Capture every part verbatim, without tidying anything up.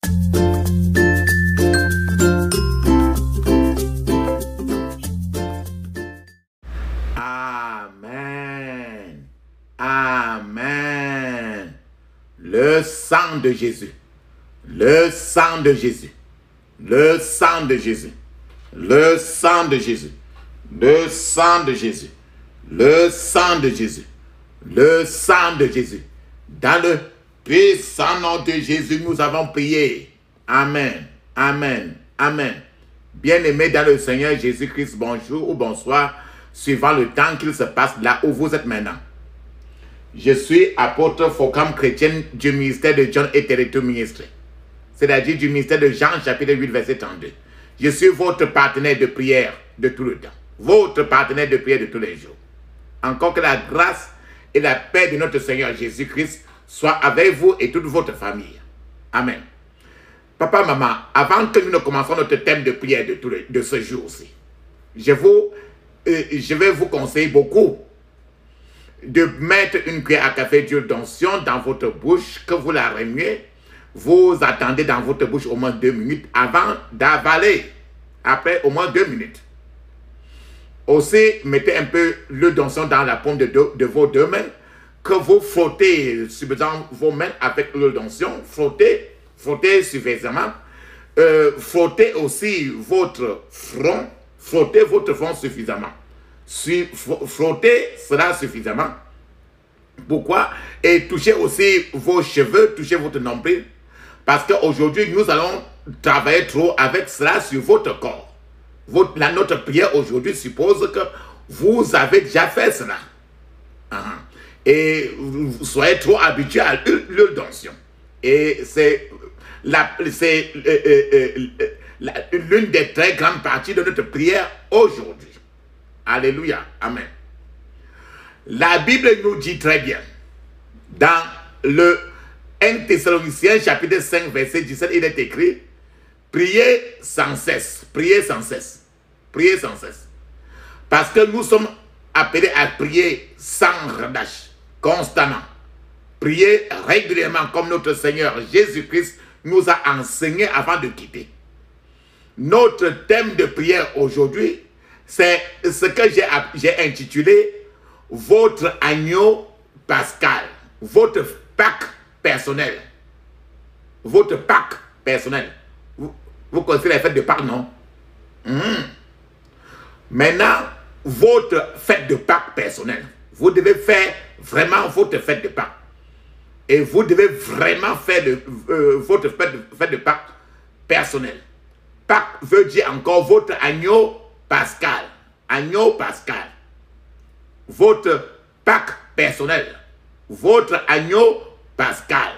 Amen. Amen. Le sang de Jésus. Le sang de Jésus. Le sang de Jésus. Le sang de Jésus. Le sang de Jésus. Le sang de Jésus. Le sang de Jésus. Dans le puissant nom de Jésus, nous avons prié. Amen. Amen. Amen. Bien-aimés dans le Seigneur Jésus-Christ, bonjour ou bonsoir, suivant le temps qu'il se passe là où vous êtes maintenant. Je suis apôtre Focam chrétien du ministère de John et Territoire Ministre, c'est-à-dire du ministère de Jean, chapitre huit, verset trente-deux. Je suis votre partenaire de prière de tout le temps, votre partenaire de prière de tous les jours. Encore que la grâce et la paix de notre Seigneur Jésus-Christ soient avec vous et toute votre famille. Amen. Papa, maman, avant que nous ne commencions notre thème de prière de, tout le, de ce jour-ci, je, vous, euh, je vais vous conseiller beaucoup de mettre une cuillère à café d'huile d'onction dans votre bouche, que vous la remuez. Vous attendez dans votre bouche au moins deux minutes avant d'avaler. Après au moins deux minutes. Aussi, mettez un peu l'huile d'onction dans la paume de, de, de vos deux mains, que vous frottez suffisamment vos mains avec l'huile d'onction. Frottez, frottez suffisamment. Euh, frottez aussi votre front. Frottez votre front suffisamment. Frottez cela suffisamment. Pourquoi? Et touchez aussi vos cheveux, touchez votre nombril. Parce qu'aujourd'hui, nous allons travailler trop avec cela sur votre corps. Votre, la, notre prière aujourd'hui suppose que vous avez déjà fait cela. Uh-huh. Et vous soyez trop habitués à l'huile d'onction. Et c'est l'une des très grandes parties de notre prière aujourd'hui. Alléluia. Amen. La Bible nous dit très bien, dans le premier Thessaloniciens chapitre cinq, verset dix-sept, il est écrit, priez sans cesse, priez sans cesse, priez sans cesse. Parce que nous sommes appelés à prier sans relâche, constamment. Priez régulièrement comme notre Seigneur Jésus-Christ nous a enseigné avant de quitter. Notre thème de prière aujourd'hui, c'est ce que j'ai intitulé « Votre agneau pascal », votre Pâques personnel. Votre Pâques personnel. Vous, vous connaissez les fêtes de Pâques, non? Mmh. Maintenant, votre fête de Pâques personnelle. Vous devez faire vraiment votre fête de Pâques. Et vous devez vraiment faire de, euh, votre fête de, fête de Pâques personnelle. Pâques veut dire encore votre agneau pascal. Agneau pascal. Votre Pâques personnel. Votre agneau pascal.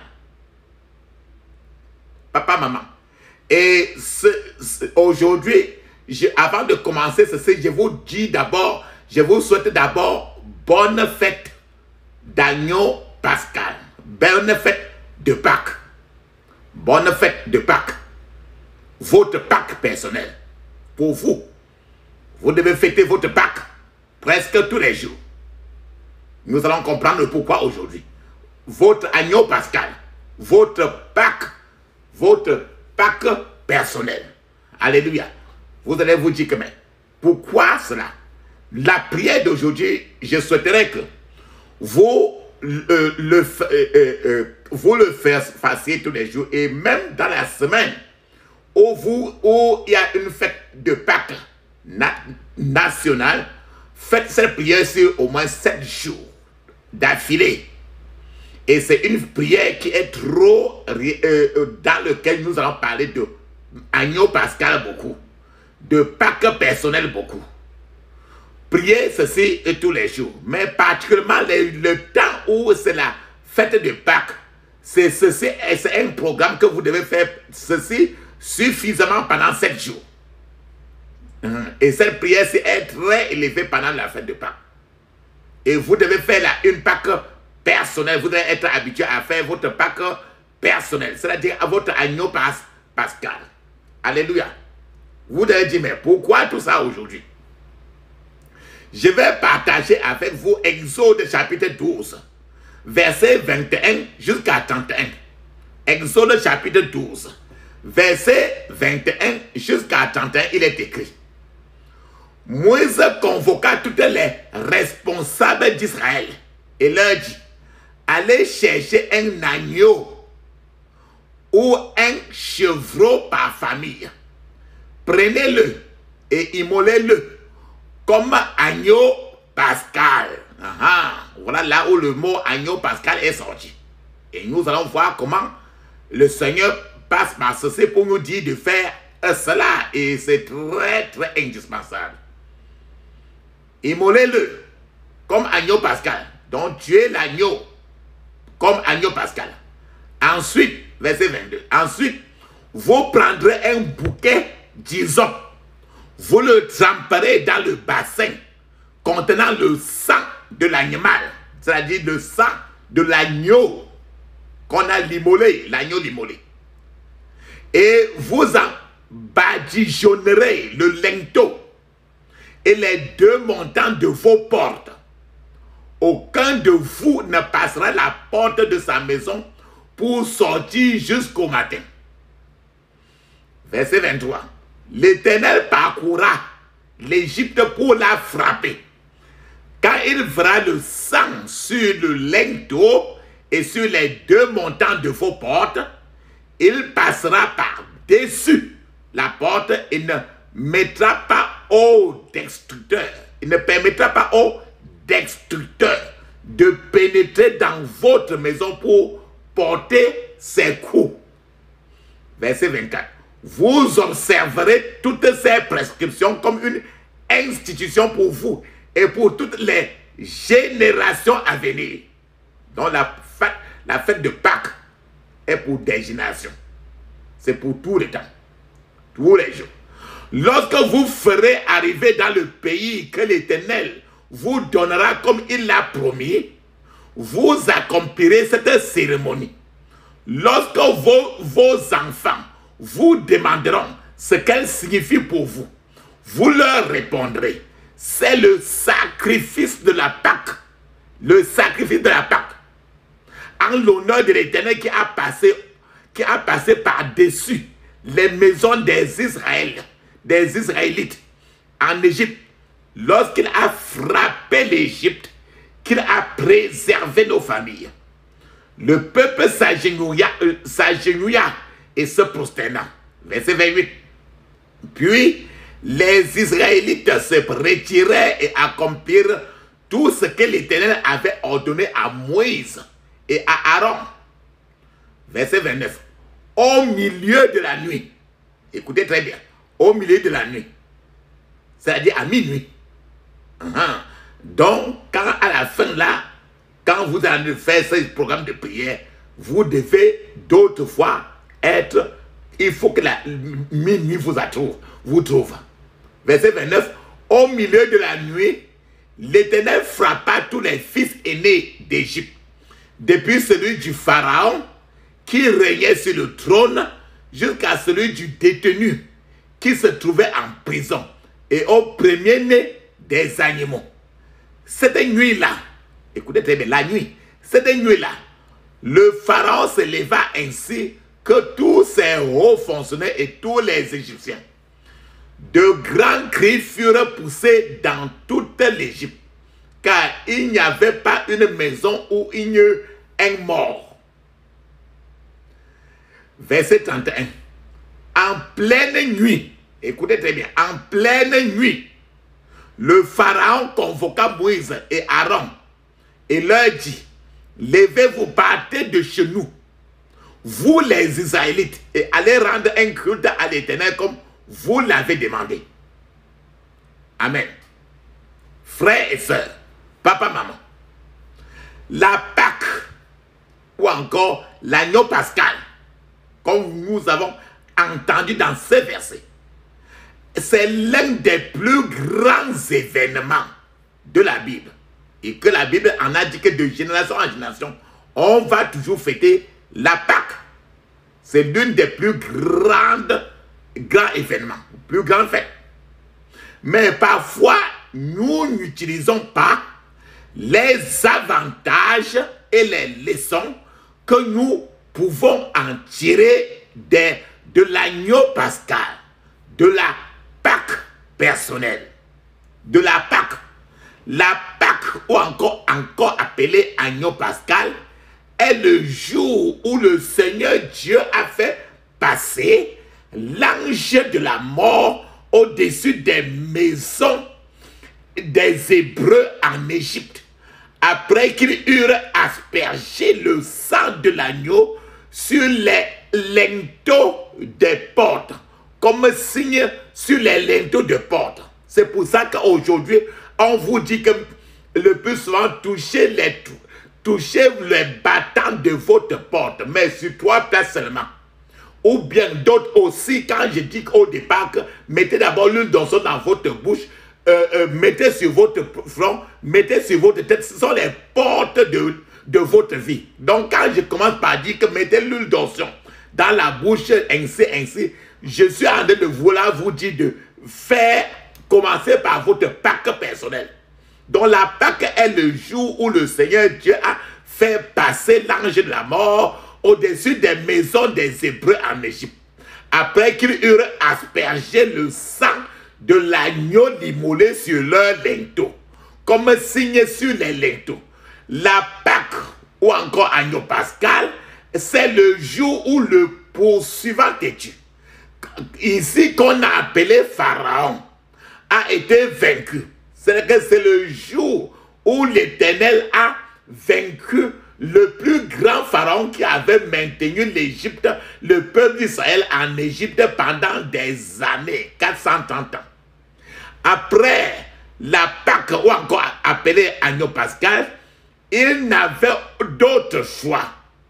Papa, maman. Et aujourd'hui, avant de commencer ceci, je vous dis d'abord, je vous souhaite d'abord bonne fête d'agneau pascal. Bonne fête de Pâques. Bonne fête de Pâques. Votre Pâques personnel. Pour vous. Vous devez fêter votre Pâques presque tous les jours. Nous allons comprendre le pourquoi aujourd'hui. Votre agneau pascal. Votre Pâques. Votre Pâques personnel. Alléluia. Vous allez vous dire que mais pourquoi cela? La prière d'aujourd'hui, je souhaiterais que vous euh, le, euh, euh, vous le fassiez tous les jours et même dans la semaine où, vous, où il y a une fête de Pâques na nationale, faites cette prière sur au moins sept jours d'affilée. Et c'est une prière qui est trop euh, dans laquelle nous allons parler de agneau pascal beaucoup, de Pâques personnel beaucoup. Priez ceci et tous les jours, mais particulièrement le, le temps où c'est la fête de Pâques, c'est ceci, c'est un programme que vous devez faire ceci suffisamment pendant sept jours. Et cette prière est très élevée pendant la fête de Pâques. Et vous devez faire la, une Pâques personnelle. Vous devez être habitué à faire votre Pâques personnelle. C'est-à-dire à votre agneau pas, pascal. Alléluia. Vous devez dire, mais pourquoi tout ça aujourd'hui? Je vais partager avec vous Exode chapitre douze, verset vingt et un jusqu'à trente et un. Exode chapitre douze, verset vingt et un jusqu'à trente et un, il est écrit. Moïse convoqua toutes les responsables d'Israël et leur dit, allez chercher un agneau ou un chevreau par famille. Prenez-le et immolez-le comme agneau pascal. Aha, voilà là où le mot agneau pascal est sorti. Et nous allons voir comment le Seigneur passe par ceci pour nous dire de faire cela. Et c'est très très indispensable. Immolez-le comme agneau pascal. Donc tuez l'agneau comme agneau pascal. Ensuite, verset vingt-deux. Ensuite, vous prendrez un bouquet d'hysope. Vous le tremperez dans le bassin contenant le sang de l'animal. C'est-à-dire le sang de l'agneau qu'on a limmolé, l'agneau limmolé. Et vous en badigeonnerez le linteau et les deux montants de vos portes. Aucun de vous ne passera la porte de sa maison pour sortir jusqu'au matin. Verset vingt-trois. L'Éternel parcourra l'Égypte pour la frapper. Quand il verra le sang sur le linteau et sur les deux montants de vos portes, il passera par-dessus la porte et ne mettra pas au destructeur. Il ne permettra pas au destructeur de pénétrer dans votre maison pour porter ses coups. Verset vingt-quatre. Vous observerez toutes ces prescriptions comme une institution pour vous et pour toutes les générations à venir. Donc la fête, la fête de Pâques est pour des générations. C'est pour tout le temps, tous les jours. Lorsque vous ferez arriver dans le pays que l'Éternel vous donnera comme il l'a promis, vous accomplirez cette cérémonie. Lorsque vos, vos enfants vous demanderont ce qu'elle signifie pour vous, vous leur répondrez, c'est le sacrifice de la Pâque. Le sacrifice de la Pâque. En l'honneur de l'Éternel qui a passé, qui a passé par-dessus les maisons des Israéliens, des Israélites en Égypte, lorsqu'il a frappé l'Égypte, qu'il a préservé nos familles. Le peuple s'agenouilla, euh, s'agenouilla et se prosterna. Verset vingt-huit. Puis les Israélites se retirèrent et accomplirent tout ce que l'Éternel avait ordonné à Moïse et à Aaron. Verset vingt-neuf. Au milieu de la nuit, écoutez très bien, au milieu de la nuit, c'est-à-dire à minuit. Uh-huh. Donc, quand à la fin là, quand vous allez faire ce programme de prière, vous devez d'autres fois être, il faut que la minuit vous trouve, vous trouve. Verset vingt-neuf, au milieu de la nuit, l'Éternel frappa tous les fils aînés d'Égypte, depuis celui du Pharaon qui régnait sur le trône jusqu'à celui du détenu qui se trouvait en prison et au premier-né des animaux. Cette nuit-là, écoutez très bien, la nuit, cette nuit-là, le Pharaon se leva ainsi que tous ses hauts fonctionnaires et tous les Égyptiens. De grands cris furent poussés dans toute l'Égypte, car il n'y avait pas une maison où il n'y eut un mort. Verset trente et un. En pleine nuit, écoutez très bien, en pleine nuit, le Pharaon convoqua Moïse et Aaron et leur dit, levez-vous, partez de chez nous, vous les Israélites, et allez rendre un culte à l'Éternel comme vous l'avez demandé. Amen. Frères et sœurs, papa, maman, la Pâque ou encore l'agneau pascal, comme nous avons entendu dans ce verset, c'est l'un des plus grands événements de la Bible. Et que la Bible en a dit que de génération en génération, on va toujours fêter la Pâque. C'est l'une des plus grandes grands événements, plus grandes fêtes. Mais parfois, nous n'utilisons pas les avantages et les leçons que nous pouvons en tirer des de l'agneau pascal, de la Pâque personnelle, de la Pâque. La Pâque, ou encore, encore appelée agneau pascal, est le jour où le Seigneur Dieu a fait passer l'ange de la mort au-dessus des maisons des Hébreux en Égypte, après qu'ils eurent aspergé le sang de l'agneau sur les linteaux des portes, comme signe sur les linteaux de porte. C'est pour ça qu'aujourd'hui, on vous dit que le plus souvent, touchez les, touchez les battants de votre porte, mais sur trois places seulement. Ou bien d'autres aussi, quand je dis au départ que mettez d'abord l'huile d'onction dans votre bouche, euh, euh, mettez sur votre front, mettez sur votre tête, ce sont les portes de, de votre vie. Donc quand je commence par dire que mettez l'huile d'onction dans la bouche, ainsi, ainsi, je suis en train de vouloir vous dire de faire, commencer par votre Pâque personnelle. Donc la Pâque est le jour où le Seigneur Dieu a fait passer l'ange de la mort au-dessus des maisons des Hébreux en Égypte, après qu'ils eurent aspergé le sang de l'agneau immolé sur leurs linteaux, comme signe sur les linteaux. La Pâque, ou encore agneau pascal, c'est le jour où le poursuivant de Dieu, ici qu'on a appelé Pharaon, a été vaincu. C'est que c'est le jour où l'Éternel a vaincu le plus grand pharaon qui avait maintenu l'Égypte, le peuple d'Israël en Égypte pendant des années, quatre cent trente ans. Après la Pâque, ou encore appelée agneau pascal, il n'avait d'autre choix.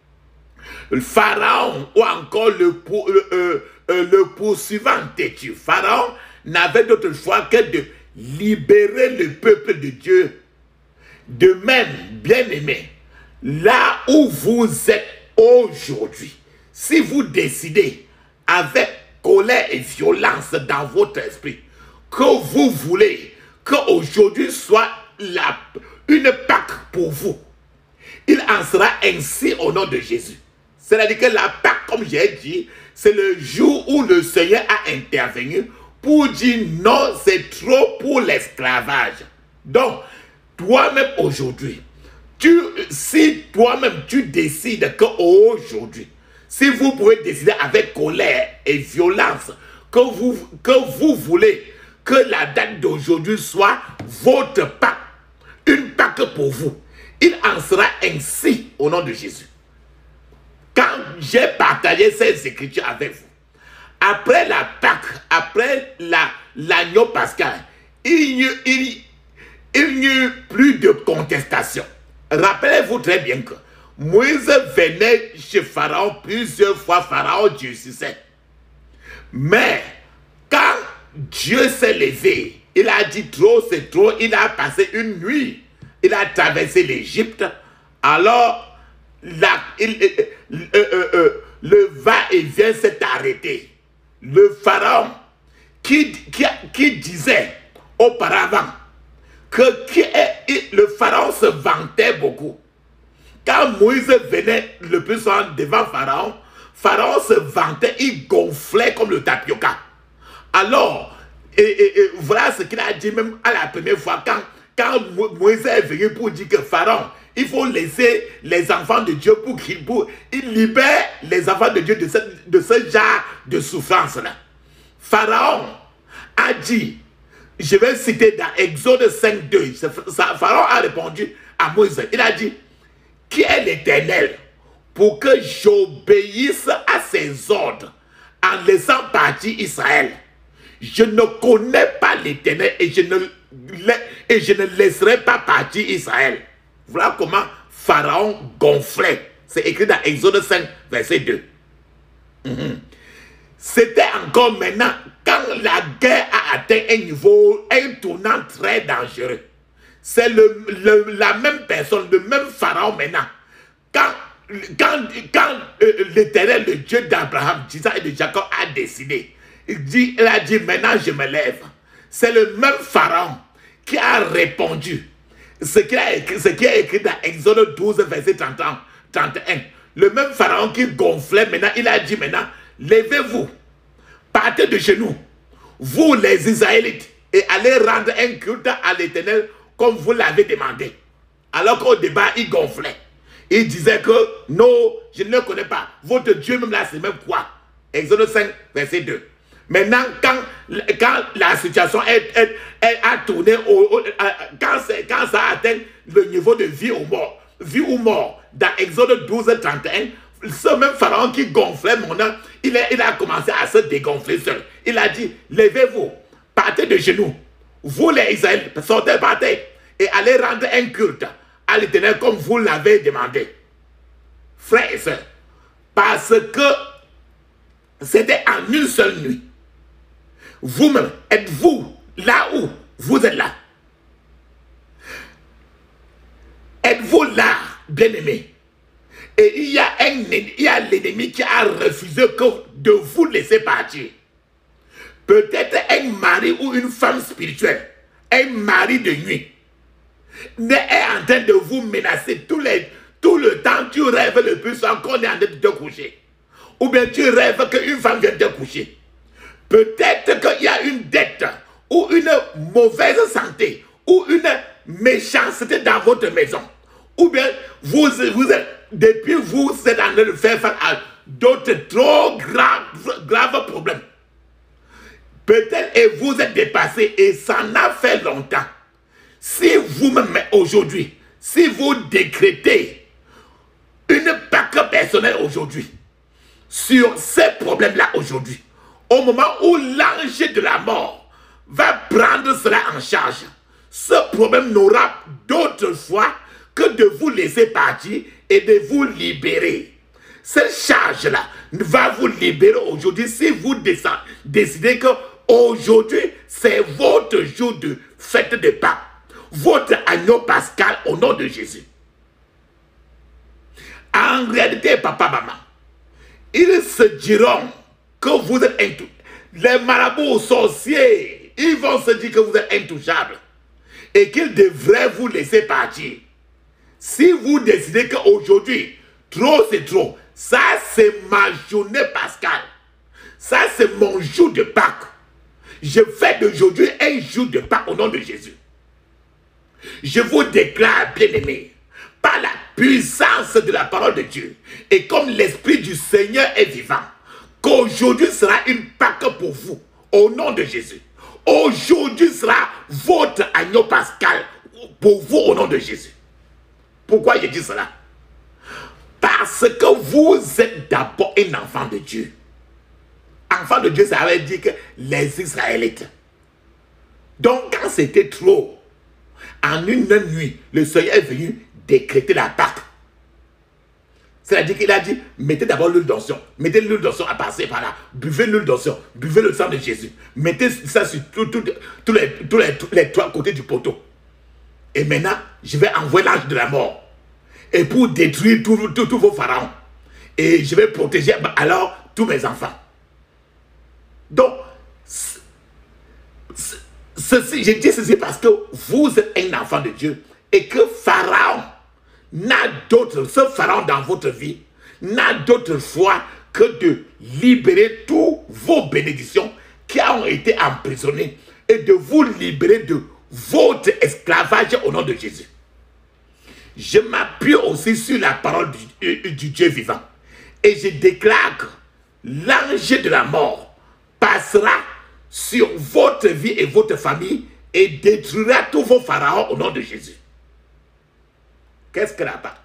Le pharaon, ou encore le, pour, le, euh, euh, le poursuivant de Dieu, Pharaon n'avait d'autre choix que de libérer le peuple de Dieu. De même, bien-aimés, là où vous êtes aujourd'hui, si vous décidez avec colère et violence dans votre esprit que vous voulez qu'aujourd'hui soit la, une Pâque pour vous, il en sera ainsi au nom de Jésus. C'est-à-dire que la Pâque, comme j'ai dit, c'est le jour où le Seigneur a intervenu pour dire non, c'est trop pour l'esclavage. Donc, toi-même aujourd'hui, tu, si toi-même tu décides qu'aujourd'hui, si vous pouvez décider avec colère et violence que vous, que vous voulez que la date d'aujourd'hui soit votre Pâque, une Pâque pour vous, il en sera ainsi au nom de Jésus. Quand j'ai partagé ces écritures avec vous, après la Pâque, après l'agneau pascal, il n'y il, il n'y eut plus de contestation. Rappelez-vous très bien que Moïse venait chez Pharaon plusieurs fois, Pharaon durcissait. Mais quand Dieu s'est levé, il a dit trop, c'est trop, il a passé une nuit, il a traversé l'Égypte, alors la, il, euh, euh, euh, le va-et-vient s'est arrêté. Le Pharaon qui, qui, qui disait auparavant que qui est, le Pharaon se vantait beaucoup. Quand Moïse venait le plus souvent devant Pharaon, Pharaon se vantait, il gonflait comme le tapioca. Alors, et, et, et voilà ce qu'il a dit même à la première fois, quand, quand Moïse est venu pour dire que Pharaon, il faut laisser les enfants de Dieu pour qu'il il libère les enfants de Dieu de ce, de ce genre de souffrance-là. Pharaon a dit, je vais citer dans Exode cinq, deux, Pharaon a répondu à Moïse, il a dit, qui est l'Éternel pour que j'obéisse à ses ordres en laissant partir Israël? Je ne connais pas l'Éternel et, et je ne laisserai pas partir Israël. Voilà comment Pharaon gonflait. C'est écrit dans Exode cinq, verset deux. Mm-hmm. C'était encore maintenant quand la guerre a atteint un niveau, un tournant très dangereux. C'est le, le, la même personne, le même Pharaon maintenant. Quand, quand, quand euh, l'Éternel, le Dieu d'Abraham, d'Isaac et de Jacob a décidé, il, dit, il a dit maintenant je me lève. C'est le même Pharaon qui a répondu. Ce qui est écrit, écrit dans Exode douze, verset trente, trente et un. Le même Pharaon qui gonflait maintenant, il a dit maintenant, levez-vous, partez de chez nous, vous les Israélites, et allez rendre un culte à l'Éternel comme vous l'avez demandé. Alors qu'au débat, il gonflait. Il disait que non, je ne le connais pas. Votre Dieu même là, c'est même quoi? Exode cinq, verset deux. Maintenant, quand, quand la situation est, est, est, a tourné, au, au, quand, quand ça atteint le niveau de vie ou mort, vie ou mort, dans Exode douze, trente et un, ce même pharaon qui gonflait mon âme, il a, il a commencé à se dégonfler seul. Il a dit, levez-vous, partez de genoux, vous les Israélites, sortez, partez, et allez rendre un culte à l'Éternel comme vous l'avez demandé. Frères et sœurs, parce que c'était en une seule nuit. Vous-même, êtes-vous là où vous êtes là? Êtes-vous là, bien-aimé? Et il y a un, il y a l'ennemi qui a refusé que de vous laisser partir. Peut-être un mari ou une femme spirituelle, un mari de nuit, est en train de vous menacer tout, les, tout le temps. Tu rêves le plus qu'on est en train de te coucher. Ou bien tu rêves qu'une femme vient te coucher. Peut-être qu'il y a une dette ou une mauvaise santé ou une méchanceté dans votre maison. Ou bien vous, vous êtes, depuis vous, vous êtes en train de faire face à d'autres trop graves, graves problèmes. Peut-être et vous êtes dépassé et ça en a fait longtemps. Si vous-même aujourd'hui, si vous décrétez une Pâque personnelle aujourd'hui, sur ces problèmes-là aujourd'hui, au moment où l'ange de la mort va prendre cela en charge, ce problème n'aura d'autre choix que de vous laisser partir et de vous libérer. Cette charge-là va vous libérer aujourd'hui si vous décidez que aujourd'hui c'est votre jour de fête de Pâques, votre agneau pascal au nom de Jésus. En réalité, papa, maman, ils se diront que vous êtes intouchables. Les marabouts sorciers, ils vont se dire que vous êtes intouchables et qu'ils devraient vous laisser partir. Si vous décidez qu'aujourd'hui, trop c'est trop, ça c'est ma journée pascale, ça c'est mon jour de Pâques. Je fais d'aujourd'hui un jour de Pâques au nom de Jésus. Je vous déclare, bien-aimés, par la puissance de la parole de Dieu, et comme l'Esprit du Seigneur est vivant, qu'aujourd'hui sera une Pâque pour vous, au nom de Jésus. Aujourd'hui sera votre agneau pascal pour vous, au nom de Jésus. Pourquoi je dis cela? Parce que vous êtes d'abord un enfant de Dieu. Enfant de Dieu, ça veut dire que les Israélites. Donc quand c'était trop, en une nuit, le Seigneur est venu décréter la Pâque. C'est-à-dire qu'il a dit, mettez d'abord l'huile d'onction. Mettez l'huile d'onction à passer par là. Buvez l'huile d'onction. Buvez le sang de Jésus. Mettez ça sur tous tout, tout les, tout les, tout les trois côtés du poteau. Et maintenant, je vais envoyer l'ange de la mort. Et pour détruire tous tout, tout vos pharaons. Et je vais protéger alors tous mes enfants. Donc, ceci, je dis ceci parce que vous êtes un enfant de Dieu. Et que Pharaon n'a d'autre, ce Pharaon dans votre vie, n'a d'autre foi que de libérer toutes vos bénédictions qui ont été emprisonnées et de vous libérer de votre esclavage au nom de Jésus. Je m'appuie aussi sur la parole du, du Dieu vivant et je déclare que l'ange de la mort passera sur votre vie et votre famille et détruira tous vos pharaons au nom de Jésus. Qu'est-ce que la Pâque?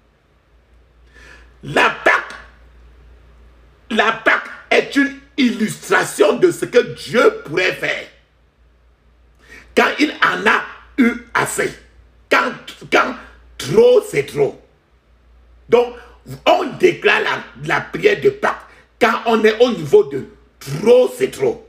La Pâque, la Pâque est une illustration de ce que Dieu pourrait faire quand il en a eu assez, quand, quand trop c'est trop. Donc, on déclare la, la prière de Pâques quand on est au niveau de trop c'est trop.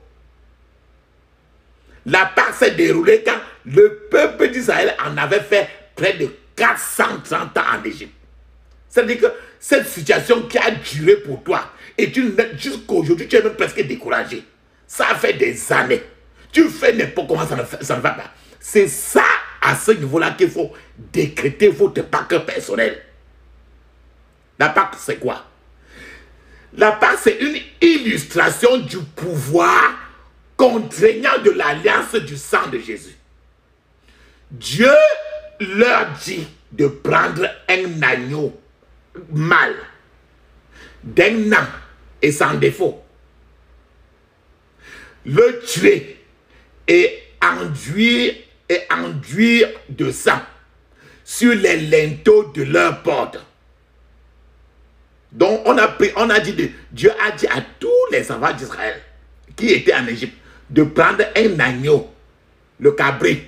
La Pâque s'est déroulée quand le peuple d'Israël en avait fait près de quatre cent trente ans en Égypte. C'est-à-dire que cette situation qui a duré pour toi, et jusqu'à aujourd'hui, tu es même presque découragé. Ça fait des années. Tu fais n'importe comment, ça ne, fait, ça ne va pas. C'est ça, à ce niveau-là, qu'il faut décréter votre Pâque personnelle. La Pâque, c'est quoi? La Pâque, c'est une illustration du pouvoir contraignant de l'alliance du sang de Jésus. Dieu leur dit de prendre un agneau mâle, d'un an et sans défaut, le tuer et enduire, et enduire de sang sur les linteaux de leur porte. Donc on a, pris, on a dit, de, Dieu a dit à tous les enfants d'Israël qui étaient en Égypte de prendre un agneau, le cabri,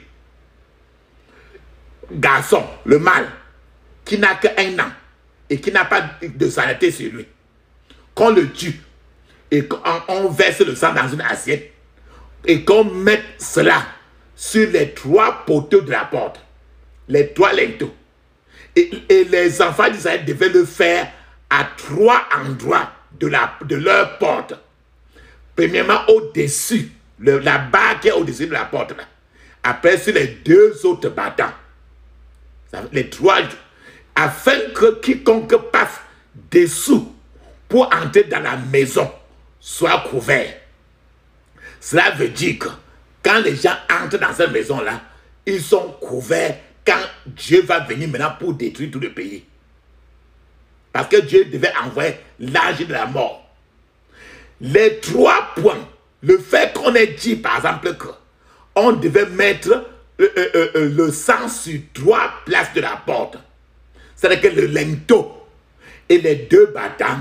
garçon, le mâle, qui n'a qu'un an et qui n'a pas de saleté sur lui. Qu'on le tue et qu'on on verse le sang dans une assiette et qu'on mette cela sur les trois poteaux de la porte, les trois linteaux. Et, et les enfants d'Israël devaient le faire à trois endroits de, la, de leur porte. Premièrement, au-dessus, la barre qui est au-dessus de la porte. Là. Après, sur les deux autres battants. Les trois, afin que quiconque passe dessous pour entrer dans la maison soit couvert. Cela veut dire que quand les gens entrent dans cette maison-là, ils sont couverts quand Dieu va venir maintenant pour détruire tout le pays. Parce que Dieu devait envoyer l'ange de la mort. Les trois points, le fait qu'on ait dit par exemple qu'on devait mettre euh, euh, euh, le sang sur trois places de la porte. C'est-à-dire que le linteau et les deux battants,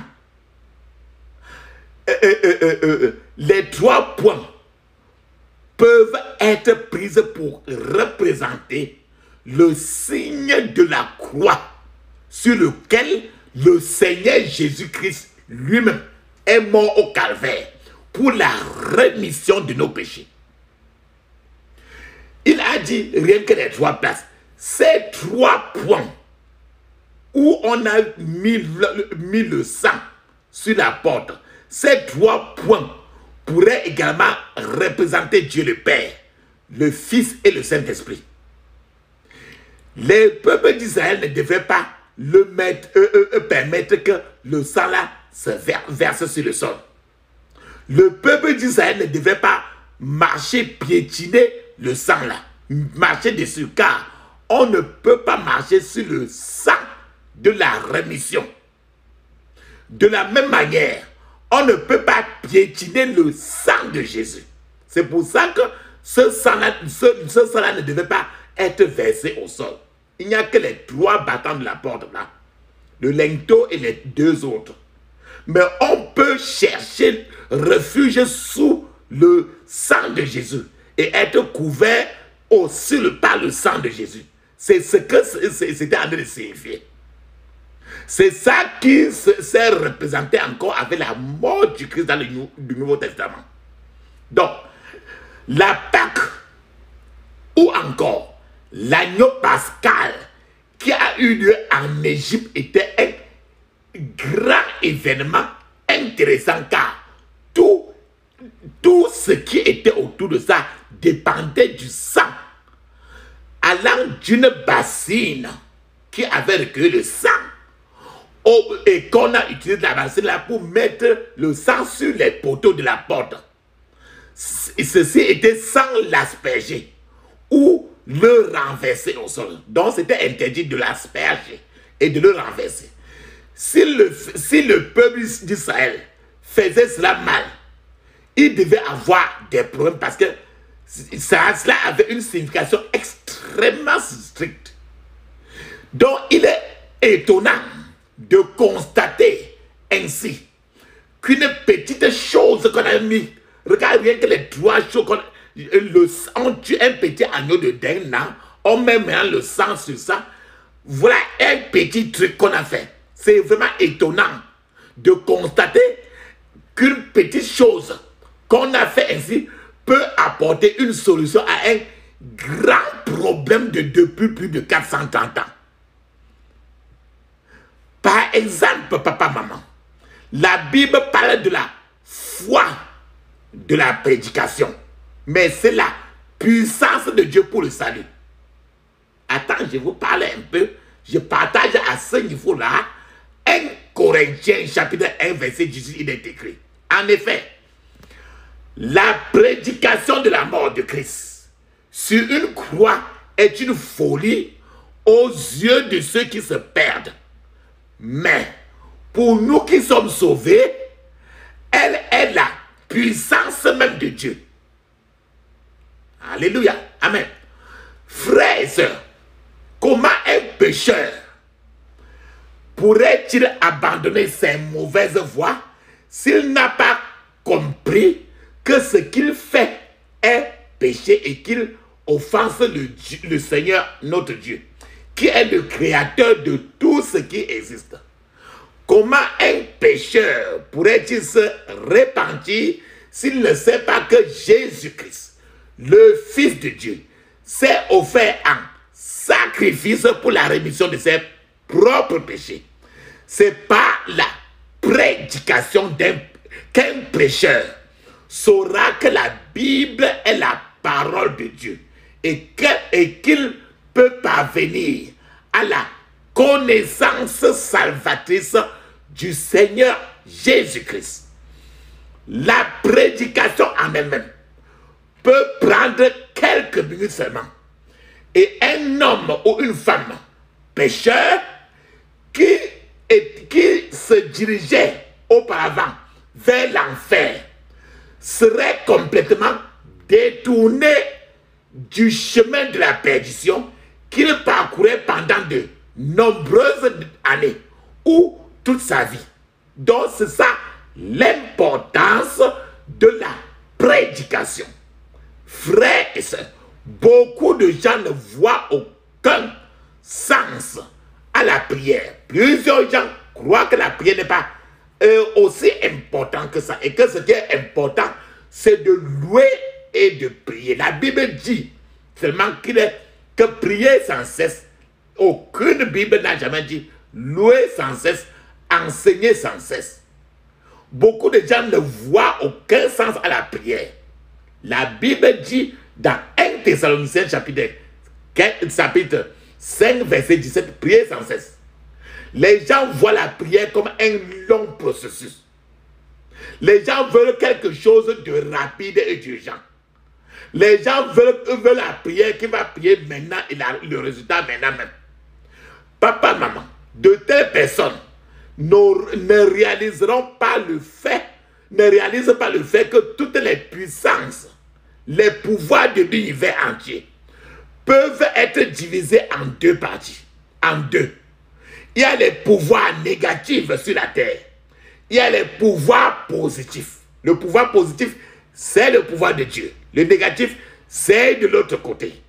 euh, euh, euh, euh, les trois points peuvent être prises pour représenter le signe de la croix sur lequel le Seigneur Jésus-Christ lui-même est mort au calvaire pour la rémission de nos péchés. Il a dit rien que les trois places. Ces trois points où on a mis le, mis le sang sur la porte, ces trois points pourraient également représenter Dieu le Père, le Fils et le Saint-Esprit. Les peuples d'Israël ne devaient pas le mettre, euh, euh, permettre que le sang là se verse sur le sol. Le peuple d'Israël ne devait pas marcher, piétiner le sang là, marcher dessus, car on ne peut pas marcher sur le sang de la rémission. De la même manière, on ne peut pas piétiner le sang de Jésus. C'est pour ça que ce sang-là ce, ce sang ne devait pas être versé au sol. Il n'y a que les trois battants de la porte là, le linteau et les deux autres. Mais on peut chercher refuge sous le sang de Jésus et être couvert aussi par le sang de Jésus. C'est ce que c'était en train de signifier. C'est ça qui s'est représenté encore avec la mort du Christ dans le Nouveau Testament. Donc, la Pâque ou encore l'agneau pascal qui a eu lieu en Égypte était un grand événement intéressant car tout, tout ce qui était autour de ça dépendait du sang allant d'une bassine qui avait recueilli le sang et qu'on a utilisé la bassine là pour mettre le sang sur les poteaux de la porte. Ceci était sans l'asperger ou le renverser au sol. Donc c'était interdit de l'asperger et de le renverser. Si le, si le peuple d'Israël faisait cela mal, il devait avoir des problèmes parce que ça, cela avait une signification extrêmement stricte. Donc il est étonnant de constater ainsi qu'une petite chose qu'on a mis, regarde bien que les trois choses qu'on le, on tue un petit agneau de d'un an, on met maintenant le sang sur ça. Voilà un petit truc qu'on a fait. C'est vraiment étonnant de constater qu'une petite chose qu'on a fait ainsi peut apporter une solution à un grand problème de depuis plus de quatre cent trente ans. Par exemple, papa, maman, la Bible parle de la foi de la prédication. Mais c'est la puissance de Dieu pour le salut. Attends, je vous parle un peu. Je partage à ce niveau-là un Corinthiens chapitre un verset dix-huit, il est écrit. En effet, la prédication de la mort de Christ sur une croix est une folie aux yeux de ceux qui se perdent. Mais pour nous qui sommes sauvés, elle est la puissance même de Dieu. Alléluia. Amen. Frères et sœurs, comment un pécheur pourrait-il abandonner ses mauvaises voies s'il n'a pas compris que ce qu'il fait est péché et qu'il offense le, le Seigneur notre Dieu, qui est le créateur de tout ce qui existe? Comment un pécheur pourrait-il se repentir s'il ne sait pas que Jésus-Christ, le Fils de Dieu, s'est offert en sacrifice pour la rémission de ses propres péchés? C'est pas la prédication d'un qu'un prêcheur saura que la Bible est la parole de Dieu et qu'il peut parvenir à la connaissance salvatrice du Seigneur Jésus-Christ. La prédication en elle-même peut prendre quelques minutes seulement. Et un homme ou une femme pécheur qui, est, qui se dirigeait auparavant vers l'enfer serait complètement détourné du chemin de la perdition qu'il parcourait pendant de nombreuses années ou toute sa vie. Donc c'est ça l'importance de la prédication. Frères et sœurs, beaucoup de gens ne voient aucun sens à la prière. Plusieurs gens croient que la prière n'est pas euh, aussi important que ça et que ce qui est important, c'est de louer et de prier. La Bible dit seulement qu'il est que prier sans cesse. Aucune Bible n'a jamais dit louer sans cesse, enseigner sans cesse. Beaucoup de gens ne voient aucun sens à la prière. La Bible dit dans un Thessaloniciens chapitre, chapitre cinq, verset dix-sept, priez sans cesse. Les gens voient la prière comme un long processus. Les gens veulent quelque chose de rapide et d'urgent. Les gens veulent, veulent la prière qui va prier maintenant et la, le résultat maintenant même. Papa, maman, de telles personnes ne, ne réaliseront pas le fait, ne réalisent pas le fait que toutes les puissances, les pouvoirs de l'univers entier peuvent être divisés en deux parties, en deux. Il y a les pouvoirs négatifs sur la terre. Il y a les pouvoirs positifs. Le pouvoir positif, c'est le pouvoir de Dieu. Le négatif, c'est de l'autre côté.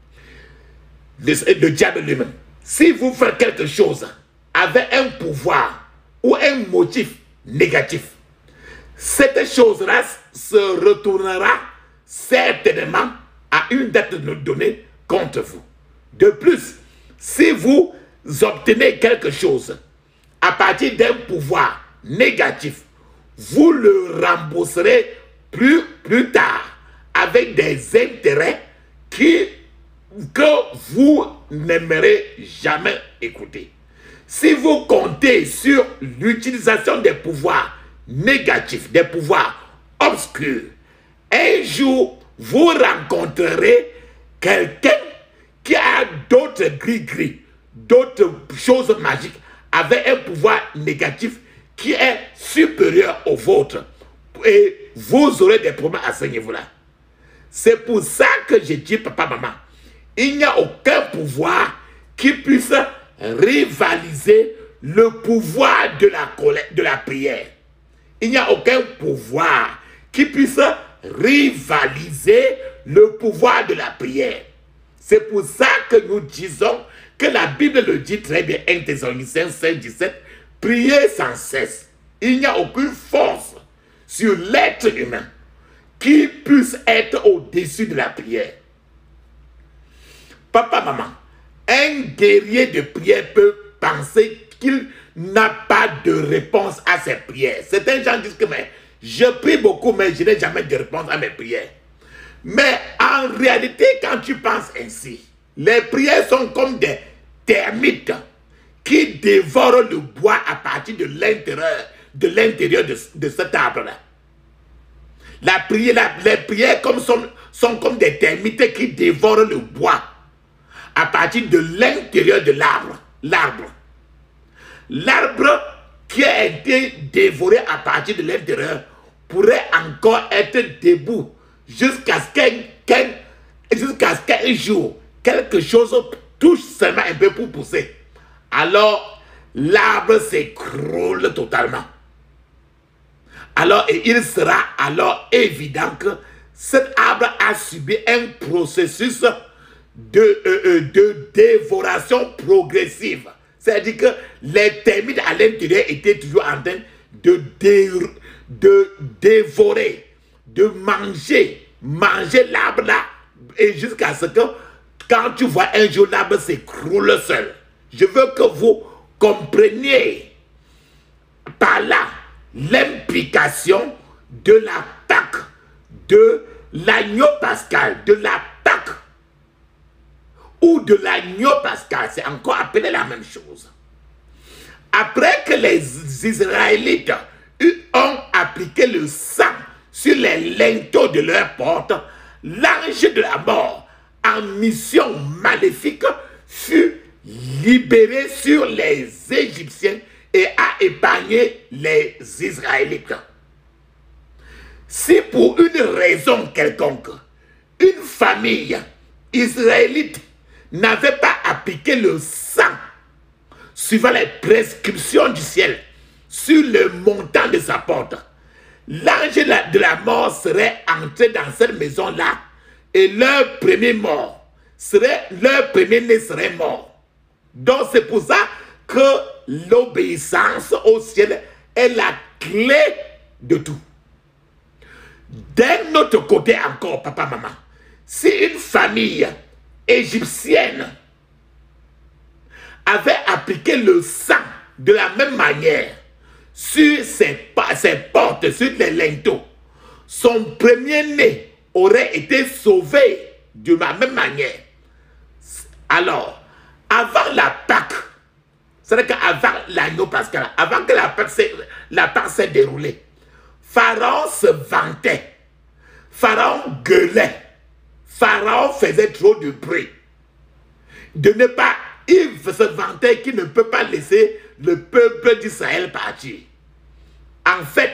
Le, le diable lui-même. Si vous faites quelque chose avec un pouvoir ou un motif négatif, cette chose-là se retournera certainement à une date donnée contre vous. De plus, si vous obtenez quelque chose à partir d'un pouvoir négatif, vous le rembourserez plus, plus tard avec des intérêts qui, que vous n'aimerez jamais écouter. Si vous comptez sur l'utilisation des pouvoirs négatifs, des pouvoirs obscurs, un jour, vous rencontrerez quelqu'un qui a d'autres gris-gris, d'autres choses magiques, avec un pouvoir négatif qui est supérieur au vôtre. Et vous aurez des problèmes à ce niveau-là. C'est pour ça que je dis, papa, maman, il n'y a aucun pouvoir qui puisse rivaliser le pouvoir de la colère, de la prière. Il n'y a aucun pouvoir qui puisse rivaliser le pouvoir de la prière. C'est pour ça que nous disons que la Bible le dit très bien, un Thessaloniciens cinq, dix-sept, priez sans cesse. Il n'y a aucune force sur l'être humain qui puisse être au-dessus de la prière. Papa, maman, un guerrier de prière peut penser qu'il n'a pas de réponse à ses prières. Certains gens disent que mais, je prie beaucoup, mais je n'ai jamais de réponse à mes prières. Mais en réalité, quand tu penses ainsi, les prières sont comme des termites qui dévore le bois à partir de l'intérieur de l'intérieur de, de cet arbre-là. La prière, la, les prières comme sont, sont comme des termites qui dévorent le bois à partir de l'intérieur de l'arbre. L'arbre. L'arbre qui a été dévoré à partir de l'intérieur pourrait encore être debout jusqu'à ce qu'un qu'un, jusqu'à ce qu'un jour, quelque chose touche seulement un peu pour pousser. Alors, l'arbre s'écroule totalement. Alors, et il sera alors évident que cet arbre a subi un processus de, euh, de dévoration progressive. C'est-à-dire que les termites à l'intérieur étaient toujours en train de, dé, de dévorer, de manger, manger l'arbre là, et jusqu'à ce que quand tu vois un jour l'arbre s'écroule seul. Je veux que vous compreniez par là l'implication de l'attaque de l'agneau pascal, de l'attaque ou de l'agneau pascal, c'est encore appelé la même chose. Après que les Israélites ont appliqué le sang sur les linteaux de leur porte, l'ange de la mort, en mission maléfique, fut libéré sur les Égyptiens et a épargné les Israélites. Si pour une raison quelconque, une famille israélite n'avait pas appliqué le sang suivant les prescriptions du ciel sur le montant de sa porte, l'ange de la mort serait entré dans cette maison-là et leur premier mort serait, leur premier né serait mort. Donc c'est pour ça que l'obéissance au ciel est la clé de tout. D'un autre côté encore, papa, maman, si une famille égyptienne avait appliqué le sang de la même manière sur ses, ses portes, sur les linteaux, son premier-né aurait été sauvé de la même manière. Alors, avant la Pâque, c'est-à-dire qu'avant l'agneau pascal, avant que la Pâque la Pâque s'est déroulée, Pharaon se vantait, Pharaon gueulait, Pharaon faisait trop de bruit. De ne pas, il se vantait qu'il ne peut pas laisser le peuple d'Israël partir. En fait,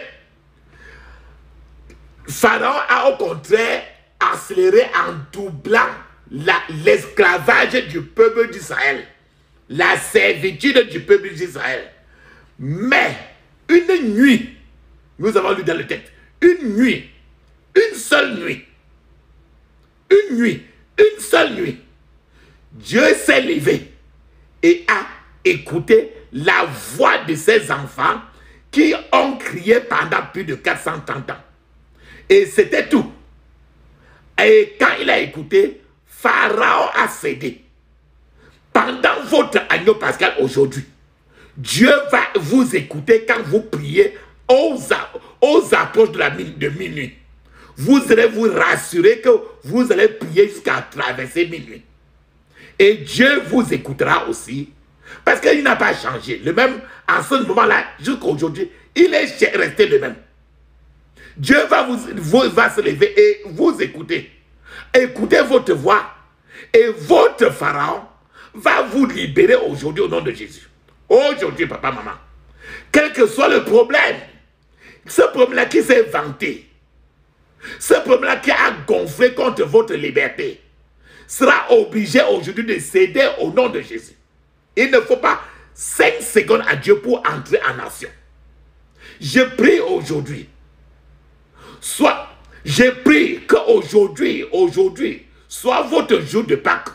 Pharaon a au contraire accéléré en doublant l'esclavage du peuple d'Israël, la servitude du peuple d'Israël. Mais une nuit, nous avons lu dans le texte, une nuit, une seule nuit, une nuit, une seule nuit, Dieu s'est levé et a écouté la voix de ses enfants qui ont crié pendant plus de quatre cent trente ans. Et c'était tout. Et quand il a écouté, Pharaon a cédé. Pendant votre agneau pascal aujourd'hui, Dieu va vous écouter quand vous priez aux, aux approches de, la, de minuit. Vous allez vous rassurer que vous allez prier jusqu'à traverser minuit. Et Dieu vous écoutera aussi. Parce qu'il n'a pas changé. Le même, en ce moment-là, jusqu'à aujourd'hui, il est resté le même. Dieu va, vous, vous, va se lever et vous écouter. Écoutez votre voix. Et votre Pharaon va vous libérer aujourd'hui au nom de Jésus. Aujourd'hui, papa, maman. Quel que soit le problème, ce problème-là qui s'est vanté, ce problème-là qui a gonflé contre votre liberté, sera obligé aujourd'hui de céder au nom de Jésus. Il ne faut pas cinq secondes à Dieu pour entrer en action. Je prie aujourd'hui. Soit, je prie qu'aujourd'hui, aujourd'hui, soit votre jour de Pâques.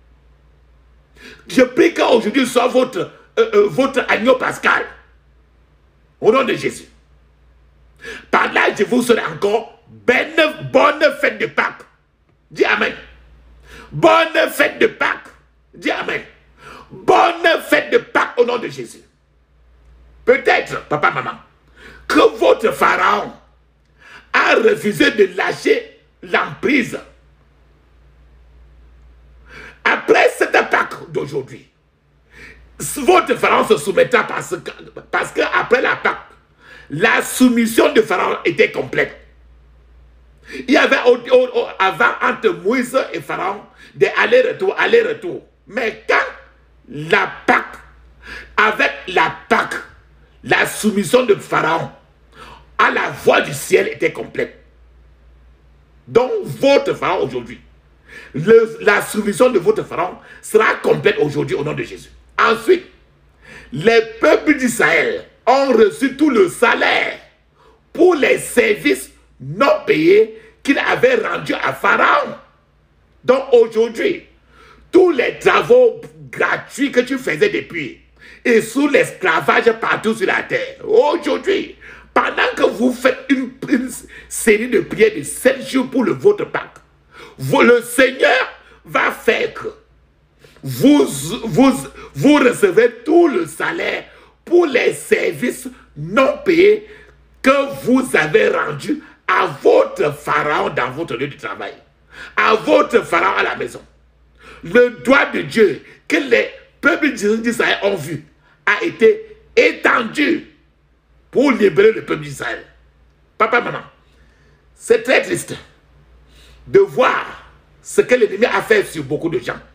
Je prie qu'aujourd'hui soit votre, euh, euh, votre agneau pascal. Au nom de Jésus. Par là, je vous souhaite encore bonne, bonne fête de Pâques. Dis Amen. Bonne fête de Pâques. Dis Amen. Bonne fête de Pâques au nom de Jésus. Peut-être, papa, maman, que votre Pharaon a refusé de lâcher l'emprise. Après cette Pâques d'aujourd'hui, votre pharaon se soumettra parce que, parce que après la Pâque, la soumission de pharaon était complète. Il y avait au, au, au, avant entre Moïse et pharaon des allers-retours, allers-retours. Mais quand la Pâque, avec la Pâque, la soumission de pharaon à la voix du ciel était complète. Donc votre pharaon aujourd'hui, la soumission de votre pharaon sera complète aujourd'hui au nom de Jésus. Ensuite, les peuples d'Israël ont reçu tout le salaire pour les services non payés qu'il avait rendus à Pharaon. Donc aujourd'hui, tous les travaux gratuits que tu faisais depuis et sous l'esclavage partout sur la terre, aujourd'hui, pendant que vous faites une, une série de prières de sept jours pour le votre Pâque, vous, le Seigneur va faire que vous, vous, vous recevez tout le salaire pour les services non payés que vous avez rendus à votre pharaon dans votre lieu de travail, à votre pharaon à la maison. Le doigt de Dieu que les peuples d'Israël ont vu a été étendu pour libérer le peuple d'Israël. Papa, maman, c'est très triste de voir ce que l'ennemi a fait sur beaucoup de gens.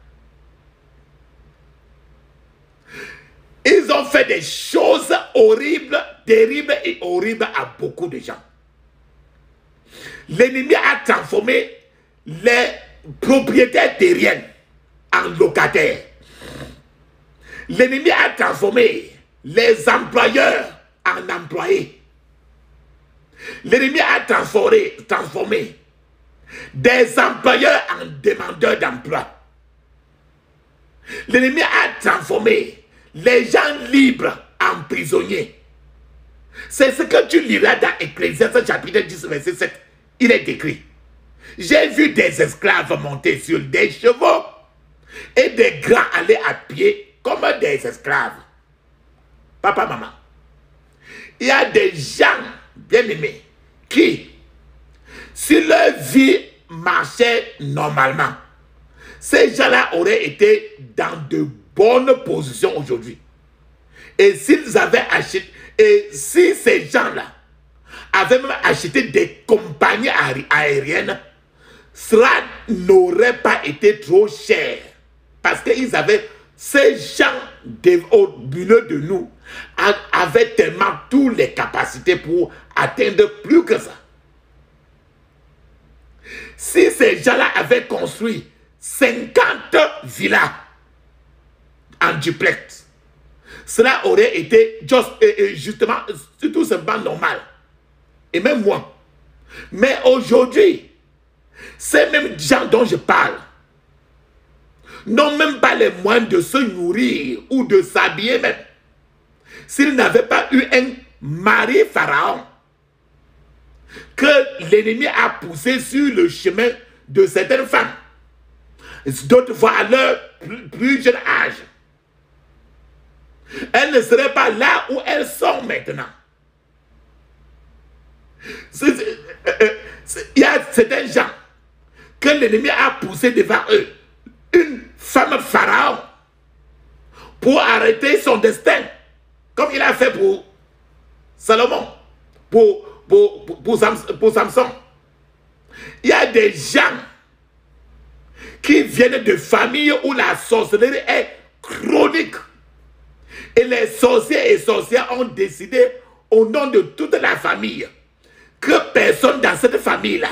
Ils ont fait des choses horribles, terribles et horribles à beaucoup de gens. L'ennemi a transformé les propriétaires terriens en locataires. L'ennemi a transformé les employeurs en employés. L'ennemi a transformé, transformé des employeurs en demandeurs d'emploi. L'ennemi a transformé les gens libres en prisonniers. C'est ce que tu liras dans Ecclésiaste chapitre dix, verset sept. Il est écrit: j'ai vu des esclaves monter sur des chevaux et des grands aller à pied comme des esclaves. Papa, maman, il y a des gens bien-aimés qui, si leur vie marchait normalement, ces gens-là auraient été dans de bonnes positions aujourd'hui. Et s'ils avaient acheté, et si ces gens-là avaient même acheté des compagnies aériennes, cela n'aurait pas été trop cher. Parce qu'ils avaient, ces gens de, au milieu de nous, avaient tellement toutes les capacités pour atteindre plus que ça. Si ces gens-là avaient construit cinquante villas en duplex, cela aurait été just, et, et justement tout simplement normal. Et même moi. Mais aujourd'hui, ces mêmes gens dont je parle n'ont même pas les moyens de se nourrir ou de s'habiller même. S'ils n'avaient pas eu un mari pharaon que l'ennemi a poussé sur le chemin de certaines femmes, d'autres fois à leur plus, plus jeune âge, elles ne seraient pas là où elles sont maintenant. Il y a certains gens que l'ennemi a poussé devant eux, une femme pharaon, pour arrêter son destin, comme il a fait pour Salomon, pour, pour, pour, pour, Samson, pour Samson. Il y a des gens qui viennent de familles où la sorcellerie est chronique. Et les sorciers et sorcières ont décidé au nom de toute la famille que personne dans cette famille-là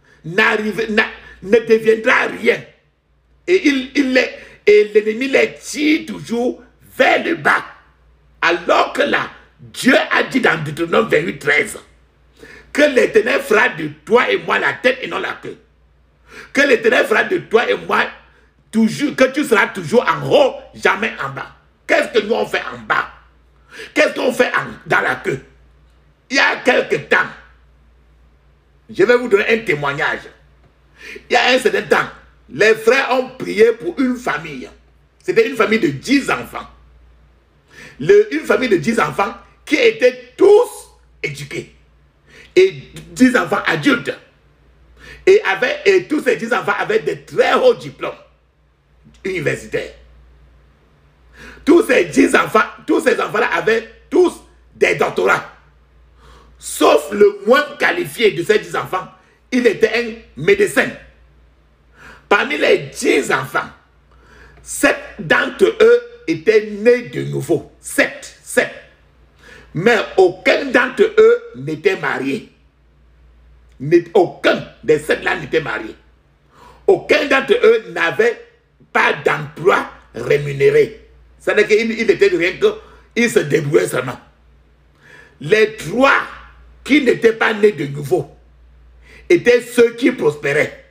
ne deviendra rien. Et il, il les, et l'ennemi les tire toujours vers le bas. Alors que là, Dieu a dit dans Deutéronome vingt-huit, treize que l'Éternel fera de toi et moi la tête et non la queue. Que l'Éternel fera de toi et moi toujours, que tu seras toujours en haut, jamais en bas. Qu'est-ce que nous on fait en bas? Qu'est-ce qu'on fait en, dans la queue? Il y a quelque temps, je vais vous donner un témoignage. Il y a un certain temps, les frères ont prié pour une famille. C'était une famille de dix enfants. Le, une famille de dix enfants qui étaient tous éduqués. Et dix enfants adultes. Et, avaient, et tous ces dix enfants avaient de très hauts diplômes universitaires. Tous ces dix enfants, tous ces enfants-là avaient tous des doctorats. Sauf le moins qualifié de ces dix enfants, il était un médecin. Parmi les dix enfants, sept d'entre eux étaient nés de nouveau. Sept, sept. Mais aucun d'entre eux n'était marié. Aucun des sept-là n'était marié. Aucun d'entre eux n'avait pas d'emploi rémunéré. C'est-à-dire qu'il il était rien que, il se débrouillait seulement. Les trois qui n'étaient pas nés de nouveau étaient ceux qui prospéraient.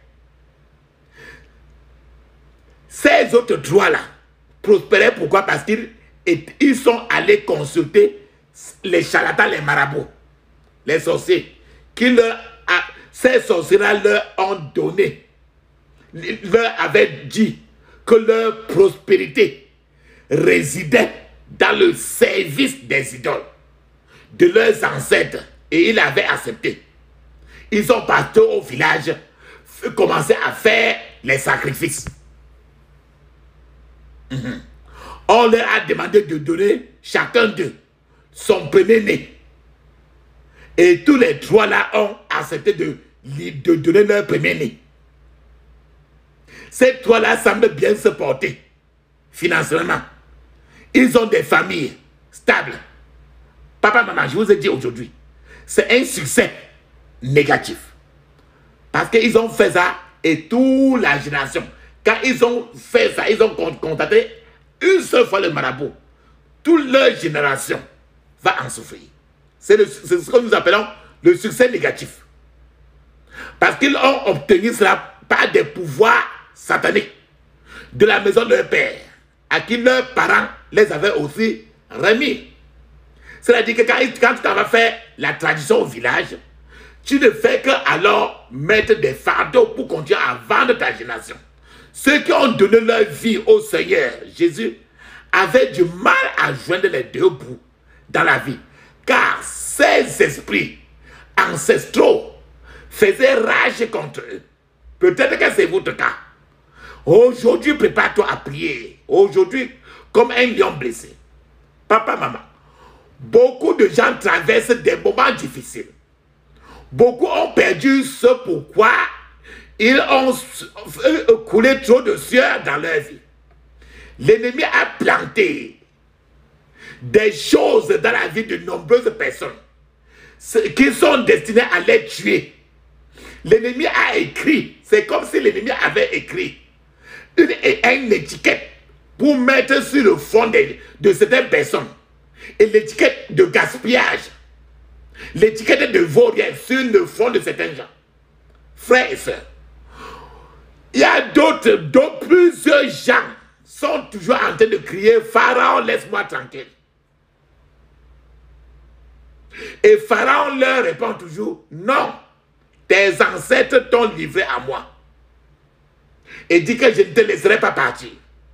Ces autres trois-là prospéraient pourquoi? Parce qu'ils ils sont allés consulter les charlatans, les marabouts, les sorciers, qui leur a, ces sorciers-là leur ont donné, leur avaient dit que leur prospérité résidait dans le service des idoles de leurs ancêtres, et ils avaient accepté. Ils sont partis au village, commencé à faire les sacrifices. Mm-hmm. On leur a demandé de donner chacun d'eux son premier-né. Et tous les trois là ont accepté de, de donner leur premier-né. Ces trois là semblent bien se porter financièrement. Ils ont des familles stables. Papa, maman, je vous ai dit aujourd'hui, c'est un succès négatif. Parce qu'ils ont fait ça et toute la génération. Quand ils ont fait ça, ils ont contacté une seule fois le marabout. Toute leur génération va en souffrir. C'est ce que nous appelons le succès négatif. Parce qu'ils ont obtenu cela par des pouvoirs sataniques de la maison de leur père, à qui leurs parents les avaient aussi remis. C'est-à-dire que quand, quand tu vas faire la tradition au village, tu ne fais que alors mettre des fardeaux pour continuer à vendre ta génération. Ceux qui ont donné leur vie au Seigneur Jésus avaient du mal à joindre les deux bouts dans la vie. Car ces esprits ancestraux faisaient rage contre eux. Peut-être que c'est votre cas. Aujourd'hui, prépare-toi à prier. Aujourd'hui, comme un lion blessé. Papa, maman, beaucoup de gens traversent des moments difficiles. Beaucoup ont perdu ce pourquoi ils ont coulé trop de sueur dans leur vie. L'ennemi a planté des choses dans la vie de nombreuses personnes qui sont destinées à les tuer. L'ennemi a écrit, c'est comme si l'ennemi avait écrit une, une étiquette pour mettre sur le front de, de certaines personnes. Et l'étiquette de gaspillage, l'étiquette de vaurien sur le front de certains gens. Frères et sœurs, il y a d'autres, d'autres, plusieurs gens sont toujours en train de crier « Pharaon, laisse-moi tranquille ». Et Pharaon leur répond toujours « Non, tes ancêtres t'ont livré à moi. » Et dit que je ne te laisserai pas partir.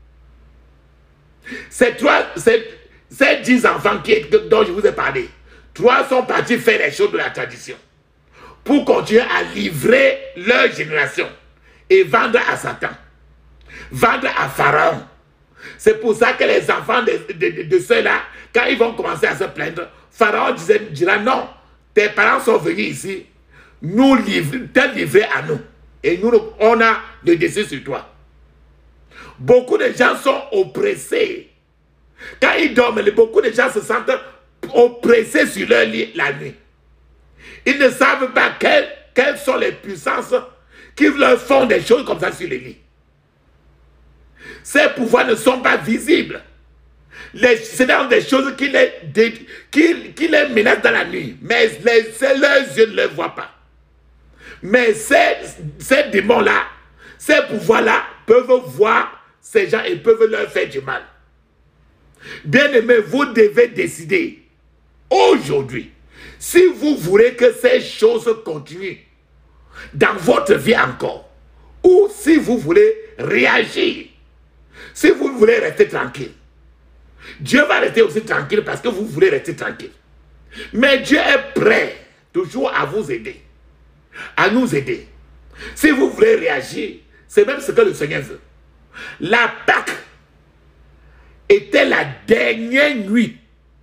Ces trois, ces, ces dix enfants qui, dont je vous ai parlé, trois sont partis faire les choses de la tradition pour continuer à livrer leur génération et vendre à Satan, vendre à Pharaon. C'est pour ça que les enfants de, de, de, de ceux-là, quand ils vont commencer à se plaindre, Pharaon disait, dira non, tes parents sont venus ici, nous livrer, te livrer à nous. Et nous, on a le dessus sur toi. Beaucoup de gens sont oppressés. Quand ils dorment, beaucoup de gens se sentent oppressés sur leur lit la nuit. Ils ne savent pas quelles, quelles sont les puissances qui leur font des choses comme ça sur les lits. Ces pouvoirs ne sont pas visibles. C'est dans des choses qui les, qui, qui les menacent dans la nuit. Mais les, leurs yeux ne les voient pas. Mais ces, ces démons-là, ces pouvoirs-là peuvent voir ces gens et peuvent leur faire du mal. Bien-aimés, vous devez décider aujourd'hui si vous voulez que ces choses continuent dans votre vie encore, ou si vous voulez réagir, si vous voulez rester tranquille. Dieu va rester aussi tranquille parce que vous voulez rester tranquille. Mais Dieu est prêt toujours à vous aider, à nous aider. Si vous voulez réagir, c'est même ce que le Seigneur veut. La Pâque était la dernière nuit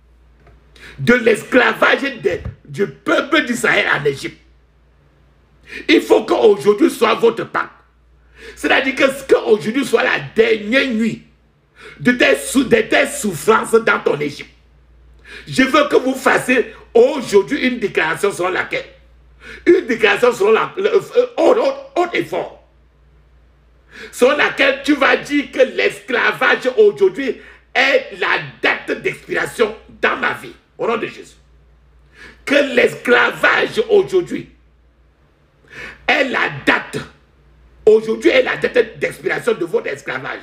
de l'esclavage du peuple d'Israël en Égypte. Il faut qu'aujourd'hui soit votre Pâques. C'est-à-dire que qu'aujourd'hui soit la dernière nuit de tes, sou de tes souffrances dans ton Égypte. Je veux que vous fassiez aujourd'hui une déclaration selon laquelle, une déclaration selon la, le, euh, haut, haut, haut et fort, selon laquelle tu vas dire que l'esclavage aujourd'hui est la date d'expiration dans ma vie, au nom de Jésus. Que l'esclavage aujourd'hui est la date, aujourd'hui est la date d'expiration de votre esclavage,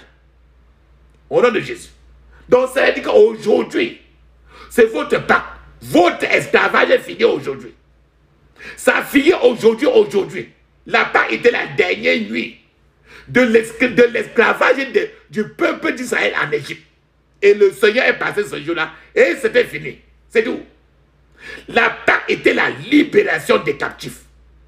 au nom de Jésus. Donc ça veut dire qu'aujourd'hui, c'est votre Pâques, votre esclavage est fini aujourd'hui. Ça finit aujourd'hui, aujourd'hui. La Pâques était la dernière nuit de l'esclavage du peuple d'Israël en Égypte. Et le Seigneur est passé ce jour-là et c'était fini. C'est tout. La Pâques était la libération des captifs.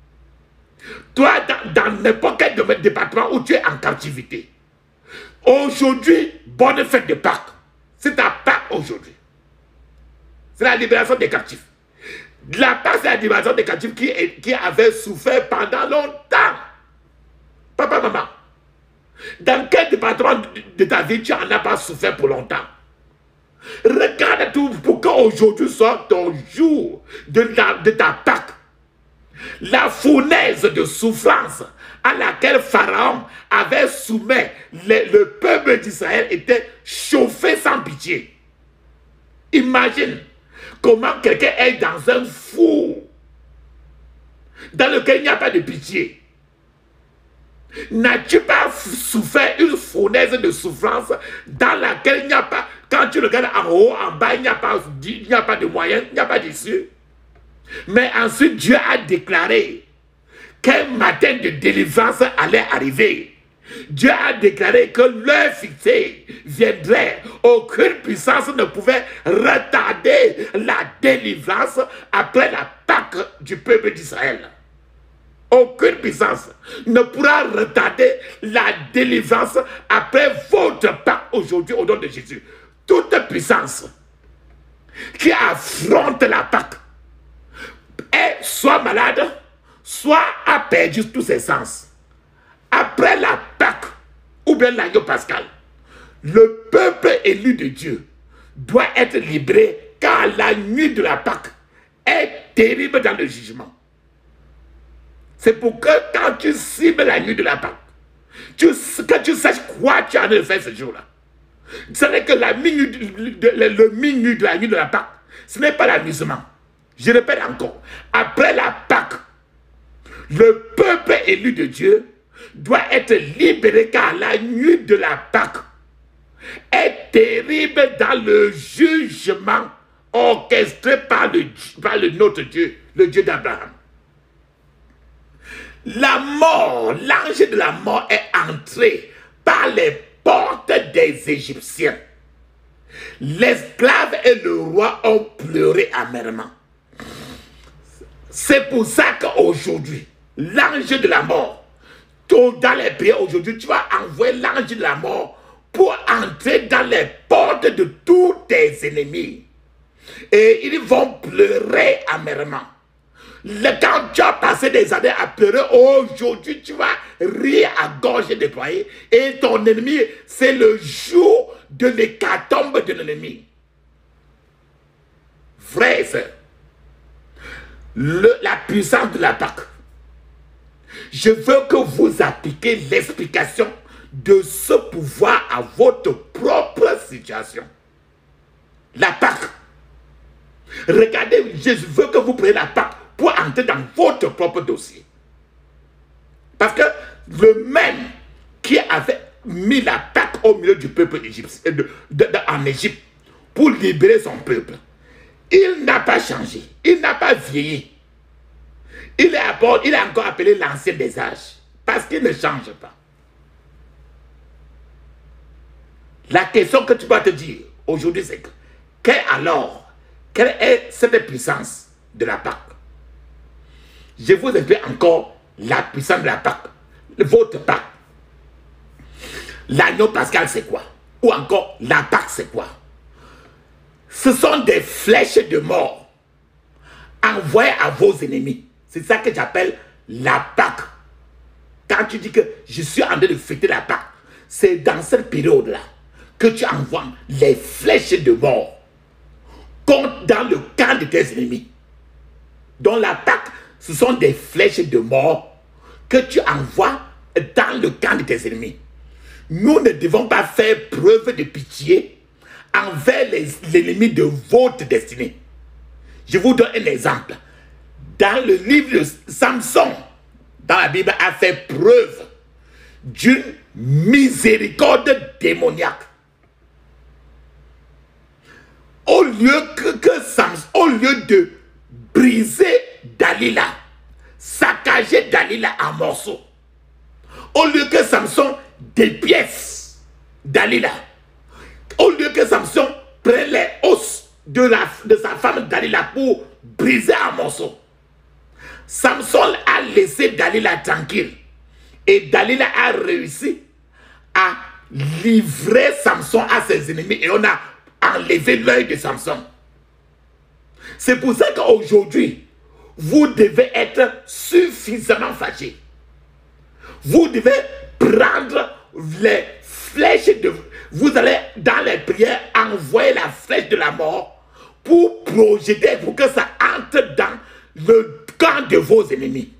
Toi, dans n'importe quel département où tu es en captivité, aujourd'hui, bonne fête de Pâques. C'est ta Pâques aujourd'hui. C'est la libération des captifs. La Pâques, c'est la libération des captifs qui, qui avaient souffert pendant longtemps. Papa, maman, dans quel département de ta vie tu n'en as pas souffert pour longtemps? Regarde tout pour qu'aujourd'hui soit ton jour de, la, de ta Pâques. La fournaise de souffrance à laquelle Pharaon avait soumis le, le peuple d'Israël était chauffé sans pitié. Imagine comment quelqu'un est dans un four dans lequel il n'y a pas de pitié. N'as-tu pas souffert une fournaise de souffrance dans laquelle il n'y a pas, quand tu regardes en haut, en bas, il n'y a pas, il n'y a pas de moyen, il n'y a pas d'issue. Mais ensuite, Dieu a déclaré qu'un matin de délivrance allait arriver. Dieu a déclaré que l'heure fixée viendrait. Aucune puissance ne pouvait retarder la délivrance après la Pâques du peuple d'Israël. Aucune puissance ne pourra retarder la délivrance après votre Pâques aujourd'hui au nom de Jésus. Toute puissance qui affronte la Pâques est soit malade, soit a perdu tous ses sens. Après la Pâques, ou bien l'agneau pascal, le peuple élu de Dieu doit être libéré car la nuit de la Pâques est terrible dans le jugement. C'est pour que quand tu cibles la nuit de la Pâques, tu, que tu saches quoi tu as de faire ce jour-là. C'est que la minute, le, le, le minute de la nuit de la Pâques, ce n'est pas l'amusement. Je répète encore, après la Pâques, le peuple élu de Dieu doit être libéré car la nuit de la Pâques est terrible dans le jugement orchestré par, le, par le, notre Dieu, le Dieu d'Abraham. La mort, l'ange de la mort est entré par les portes des Égyptiens. L'esclave et le roi ont pleuré amèrement. C'est pour ça qu'aujourd'hui, l'ange de la mort, dans les pays aujourd'hui, tu vas envoyer l'ange de la mort pour entrer dans les portes de tous tes ennemis. Et ils vont pleurer amèrement. Quand tu as passé des années à pleurer, aujourd'hui tu vas rire à gorge déployée. Et ton ennemi, c'est le jour de l'hécatombe de l'ennemi. Frères et sœurs, la puissance de la Pâques. Je veux que vous appliquiez l'explication de ce pouvoir à votre propre situation. La Pâques. Regardez, je veux que vous preniez la Pâques pour entrer dans votre propre dossier. Parce que le même qui avait mis la Pâques au milieu du peuple égyptien, de, de, de, en Égypte pour libérer son peuple, il n'a pas changé, il n'a pas vieilli. Il est, à, il est encore appelé l'ancien des âges, parce qu'il ne change pas. La question que tu vas te dire aujourd'hui, c'est que, quelle alors, quelle est cette puissance de la Pâques? Je vous explique encore la puissance de la Pâques, votre Pâques. L'agneau pascal, c'est quoi? Ou encore, la Pâque, c'est quoi? Ce sont des flèches de mort envoyées à vos ennemis. C'est ça que j'appelle la Pâque. Quand tu dis que je suis en train de fêter la Pâque, c'est dans cette période-là que tu envoies les flèches de mort contre dans le camp de tes ennemis. Donc la Pâque, ce sont des flèches de mort que tu envoies dans le camp de tes ennemis. Nous ne devons pas faire preuve de pitié envers l'ennemi de votre destinée. Je vous donne un exemple. Dans le livre de Samson, dans la Bible, a fait preuve d'une miséricorde démoniaque. Au lieu que, que Samson, au lieu de briser Dalila, saccager Dalila en morceaux, au lieu que Samson dépièce Dalila, au lieu que Samson prenne les os de, la, de sa femme Dalila pour briser en morceaux, Samson a laissé Dalila tranquille. Et Dalila a réussi à livrer Samson à ses ennemis. Et on a enlevé l'œil de Samson. C'est pour ça qu'aujourd'hui, vous devez être suffisamment fâché. Vous devez prendre les flèches de... Vous allez dans les prières envoyer la flèche de la mort pour projeter, pour que ça entre dans le camp de vos ennemis.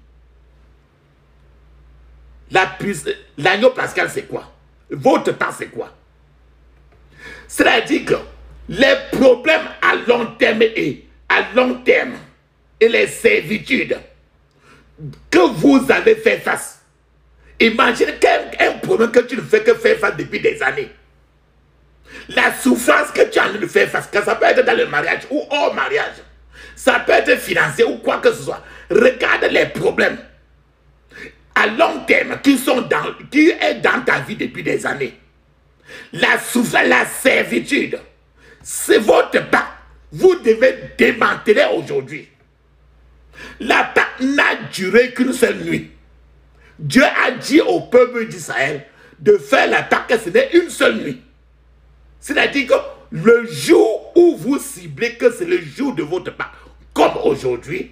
L'agneau pascal, c'est quoi? Votre temps, c'est quoi? C'est-à-dire que les problèmes à long terme et à long terme et les servitudes que vous avez fait face. Imaginez qu'un problème que tu ne fais que faire face depuis des années. La souffrance que tu as envie de faire face, que ça peut être dans le mariage ou hors mariage. Ça peut être financier ou quoi que ce soit. Regarde les problèmes à long terme qui sont dans, qui est dans ta vie depuis des années. La souffrance, la servitude, c'est votre Pâque. Vous devez démanteler aujourd'hui. La Pâque n'a duré qu'une seule nuit. Dieu a dit au peuple d'Israël de faire la Pâque, ce n'est une seule nuit. C'est-à-dire que le jour où vous ciblez que c'est le jour de votre Pâque, comme aujourd'hui,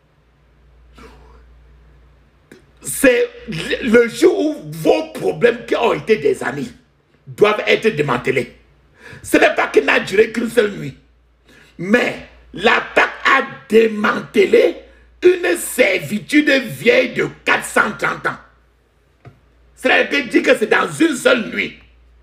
c'est le jour où vos problèmes qui ont été des années doivent être démantelés. Ce n'est pas qu'il n'a duré qu'une seule nuit. Mais la Pâque a démantelé une servitude vieille de quatre cent trente ans. C'est-à-dire dit que c'est dans une seule nuit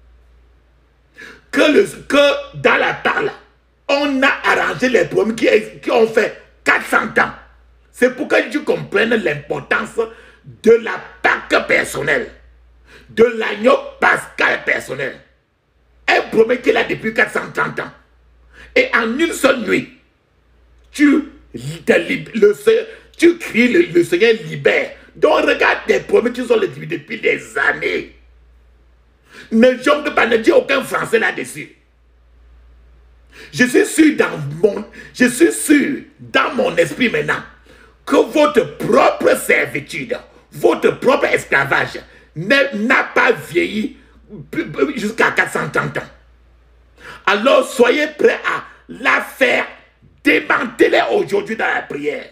que, le, que dans la Pâque, on a arrangé les problèmes qui, qui ont fait quatre cents ans. C'est pour que tu comprennes l'importance de la Pâque personnelle, de l'agneau pascal personnel. Un problème qu'il a depuis quatre cent trente ans. Et en une seule nuit, tu, te, le, tu cries le, le Seigneur libère. Donc regarde des problèmes qui sont depuis, depuis des années. Ne jongle pas, ne dis aucun français là-dessus. Je suis sûr dans mon, je suis sûr dans mon esprit maintenant que votre propre servitude, votre propre esclavage n'a pas vieilli jusqu'à quatre cent trente ans. Alors soyez prêts à la faire démanteler aujourd'hui dans la prière.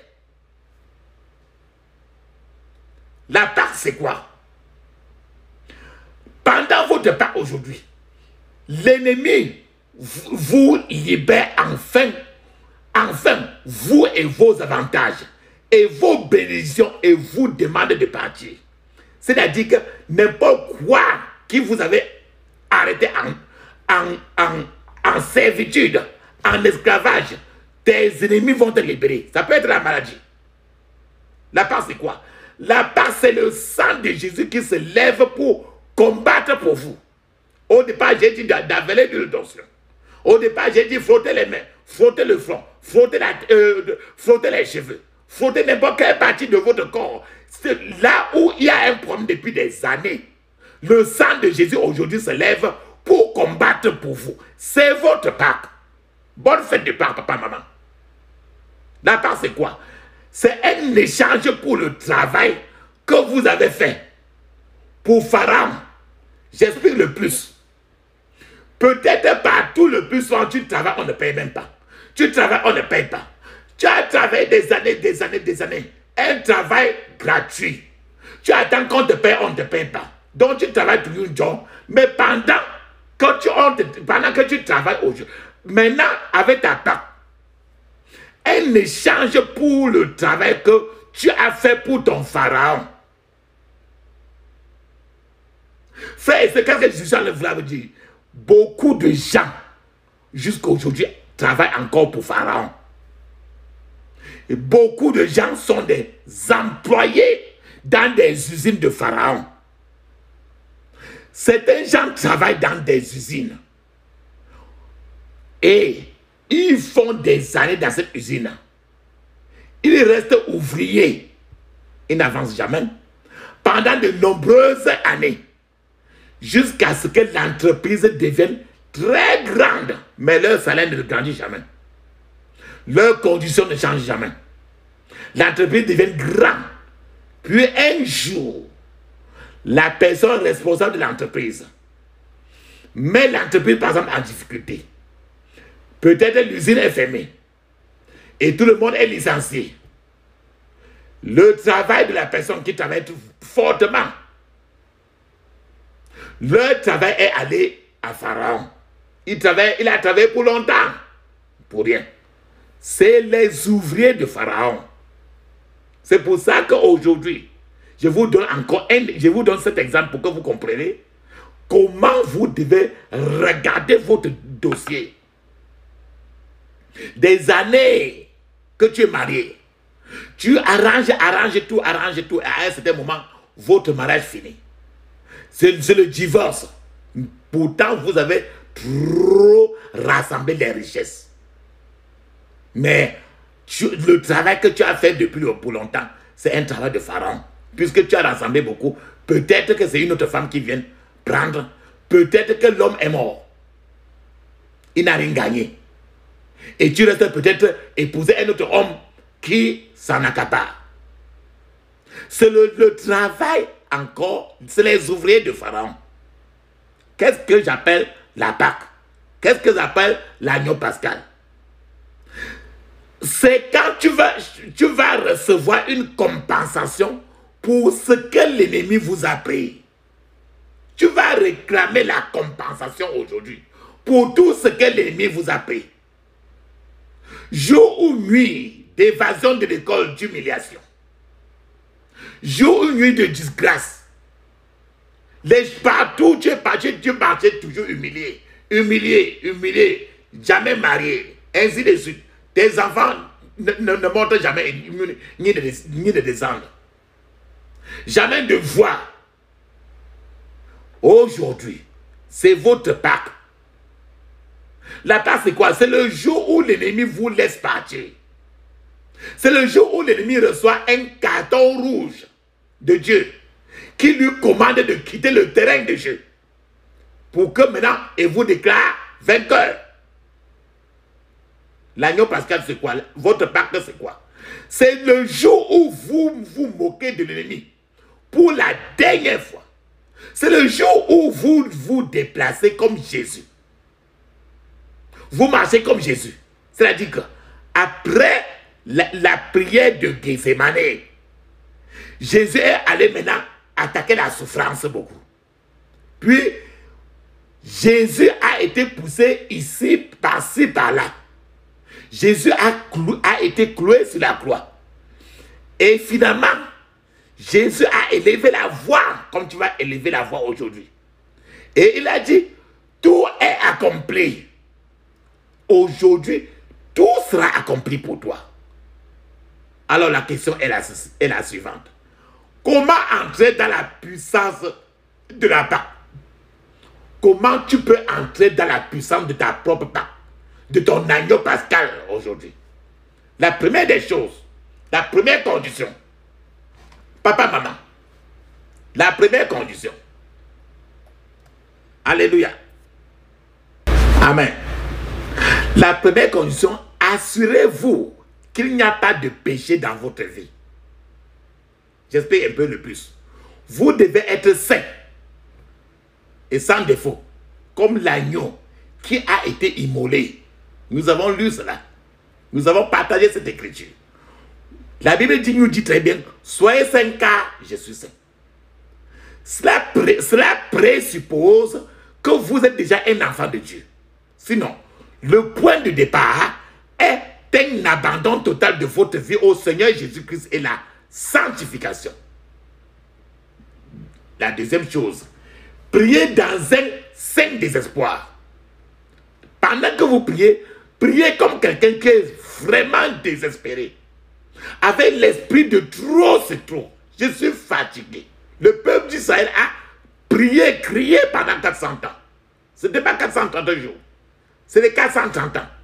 La Pâque, c'est quoi? Pendant votre Pâque aujourd'hui, l'ennemi vous libère enfin, enfin, vous et vos avantages, et vos bénédictions, et vous demande de partir. C'est-à-dire que n'importe quoi qui vous avez arrêté en, en, en, en servitude, en esclavage, tes ennemis vont te libérer. Ça peut être la maladie. La Pâque, c'est quoi? La Pâque, c'est le sang de Jésus qui se lève pour combattre pour vous. Au départ, j'ai dit d'avaler de l'onction. Au départ, j'ai dit frotter les mains, frotter le front, frotter, la, euh, frotter les cheveux, frotter n'importe quelle partie de votre corps. C'est là où il y a un problème depuis des années. Le sang de Jésus aujourd'hui se lève pour combattre pour vous. C'est votre Pâque. Bonne fête de Pâque, papa, maman. La Pâque, c'est quoi? C'est un échange pour le travail que vous avez fait. Pour Pharaon, j'explique le plus. Peut-être partout le plus souvent, tu travailles, on ne paye même pas. Tu travailles, on ne paye pas. Tu as travaillé des années, des années, des années. Un travail gratuit. Tu attends qu'on te paye, on ne te paye pas. Donc tu travailles pour une job. Mais pendant, quand tu, on te, pendant que tu travailles aujourd'hui, maintenant avec ta Pâque, un échange pour le travail que tu as fait pour ton pharaon. Frère, c'est qu'est-ce que Jésus veut dire? Beaucoup de gens, jusqu'à aujourd'hui, travaillent encore pour pharaon. Et beaucoup de gens sont des employés dans des usines de pharaon. Certains gens travaillent dans des usines. Et ils font des années dans cette usine. Ils restent ouvriers. Ils n'avancent jamais. Pendant de nombreuses années. Jusqu'à ce que l'entreprise devienne très grande. Mais leur salaire ne grandit jamais. Leurs conditions ne changent jamais. L'entreprise devient grande. Puis un jour, la personne responsable de l'entreprise met l'entreprise par exemple en difficulté. Peut-être l'usine est fermée. Et tout le monde est licencié. Le travail de la personne qui travaille fortement. Leur travail est allé à Pharaon. Il, travaille, il a travaillé pour longtemps. Pour rien. C'est les ouvriers de Pharaon. C'est pour ça qu'aujourd'hui, je vous donne encore un, je vous donne cet exemple pour que vous compreniez comment vous devez regarder votre dossier. Des années que tu es marié, tu arranges, arranges tout, arranges tout, et à un certain moment, votre mariage finit. C'est le divorce. Pourtant, vous avez trop rassemblé les richesses. Mais tu, le travail que tu as fait depuis pour longtemps, c'est un travail de pharaon. Puisque tu as rassemblé beaucoup, peut-être que c'est une autre femme qui vient prendre. Peut-être que l'homme est mort. Il n'a rien gagné. Et tu restes peut-être épouser un autre homme qui s'en accapare. C'est le, le travail encore, c'est les ouvriers de Pharaon. Qu'est-ce que j'appelle la Pâque? Qu'est-ce que j'appelle l'agneau pascal? C'est quand tu vas, tu vas recevoir une compensation pour ce que l'ennemi vous a pris. Tu vas réclamer la compensation aujourd'hui pour tout ce que l'ennemi vous a pris. Jour ou nuit d'évasion de l'école, d'humiliation. Jour ou nuit de disgrâce. Les, partout tu es parti, tu marchais toujours humilié. Humilié, humilié, jamais marié, ainsi de suite. Tes enfants ne, ne, ne montrent jamais ni de, ni de descendre. Jamais de voir. Aujourd'hui, c'est votre Pâque. La Pâque, c'est quoi? C'est le jour où l'ennemi vous laisse partir. C'est le jour où l'ennemi reçoit un carton rouge de Dieu qui lui commande de quitter le terrain de Dieu pour que maintenant il vous déclare vainqueur. L'agneau pascal, c'est quoi? Votre Pâque, c'est quoi? C'est le jour où vous vous moquez de l'ennemi pour la dernière fois. C'est le jour où vous vous déplacez comme Jésus. Vous marchez comme Jésus. C'est-à-dire qu'après la, la prière de Gethsemane, Jésus est allé maintenant attaquer la souffrance beaucoup. Puis, Jésus a été poussé ici, par-ci, par-là. Jésus a, clou, a été cloué sur la croix. Et finalement, Jésus a élevé la voix, comme tu vas élever la voix aujourd'hui. Et il a dit, tout est accompli. Aujourd'hui, tout sera accompli pour toi. Alors la question est la, est la suivante. Comment entrer dans la puissance de la Pâque? Comment tu peux entrer dans la puissance de ta propre Pâque? De ton agneau pascal aujourd'hui? La première des choses, la première condition, papa, maman, la première condition. Alléluia. Amen. La première condition, assurez-vous qu'il n'y a pas de péché dans votre vie. J'explique un peu le plus. Vous devez être saint et sans défaut, comme l'agneau qui a été immolé. Nous avons lu cela. Nous avons partagé cette écriture. La Bible dit, nous dit très bien, soyez saints car je suis saint. Cela, pré, cela présuppose que vous êtes déjà un enfant de Dieu. Sinon, le point de départ est un abandon total de votre vie au Seigneur Jésus-Christ et la sanctification. La deuxième chose, priez dans un saint désespoir. Pendant que vous priez, priez comme quelqu'un qui est vraiment désespéré. Avec l'esprit de trop, c'est trop. Je suis fatigué. Le peuple d'Israël a prié, crié pendant quatre cents ans. Ce n'était pas quatre cent trente jours. C'était quatre cent trente ans.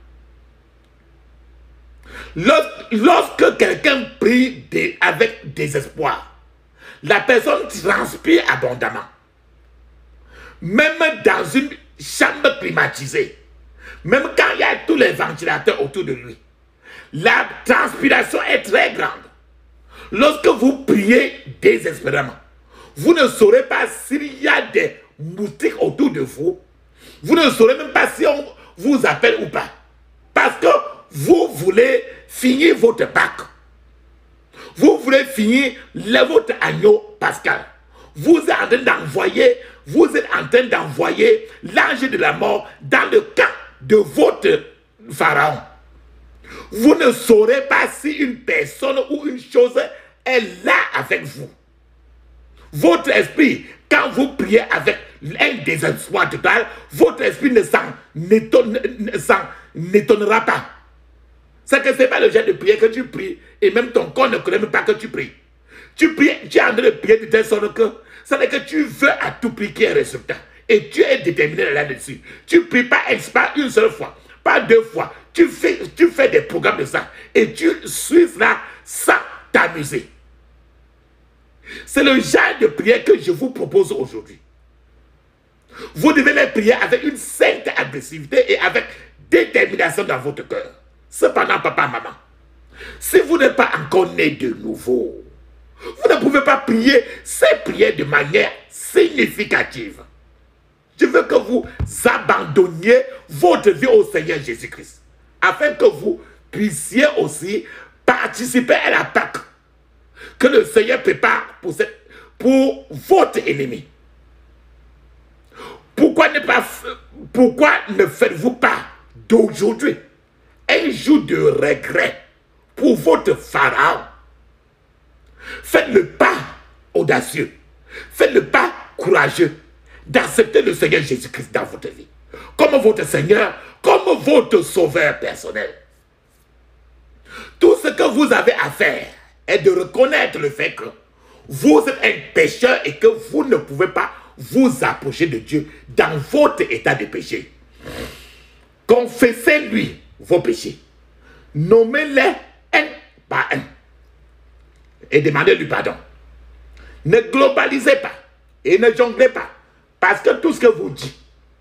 Lorsque, lorsque quelqu'un prie de, avec désespoir, la personne transpire abondamment. Même dans une chambre climatisée, même quand il y a tous les ventilateurs autour de lui, la transpiration est très grande. Lorsque vous priez désespérément, vous ne saurez pas s'il y a des moustiques autour de vous. Vous ne saurez même pas si on vous appelle ou pas. Parce que vous voulez finir votre Pâques. Vous voulez finir le, votre agneau pascal. Vous êtes en train d'envoyer, vous êtes en train d'envoyer l'ange de la mort dans le camp de votre pharaon. Vous ne saurez pas si une personne ou une chose est là avec vous. Votre esprit, quand vous priez avec un désespoir total, votre esprit ne s'en étonnera pas. C'est que ce n'est pas le genre de prière que tu pries et même ton corps ne connaît même pas que tu pries. Tu pries, tu es en train de prier de telle sorte que ça n'est que tu veux à tout prix qu'il y ait un résultat. Et tu es déterminé là-dessus. Tu ne pries pas, pas une seule fois, pas deux fois. Tu fais, tu fais des programmes de ça et tu suis là sans t'amuser. C'est le genre de prière que je vous propose aujourd'hui. Vous devez les prier avec une sainte agressivité et avec détermination dans votre cœur. Cependant, papa, maman, si vous n'êtes pas encore né de nouveau, vous ne pouvez pas prier ces prières de manière significative. Je veux que vous abandonniez votre vie au Seigneur Jésus-Christ, afin que vous puissiez aussi participer à la Pâque que le Seigneur prépare pour, cette, pour votre ennemi. Pourquoi ne, pas, pourquoi ne faites-vous pas d'aujourd'hui un jour de regret pour votre pharaon? Faites le pas audacieux, faites le pas courageux d'accepter le Seigneur Jésus-Christ dans votre vie, comme votre Seigneur, comme votre sauveur personnel. Tout ce que vous avez à faire est de reconnaître le fait que vous êtes un pécheur et que vous ne pouvez pas vous approcher de Dieu dans votre état de péché. Confessez-lui vos péchés. Nommez-les un par un. Et demandez-lui pardon. Ne globalisez pas et ne jonglez pas. Parce que tout ce que vous dites,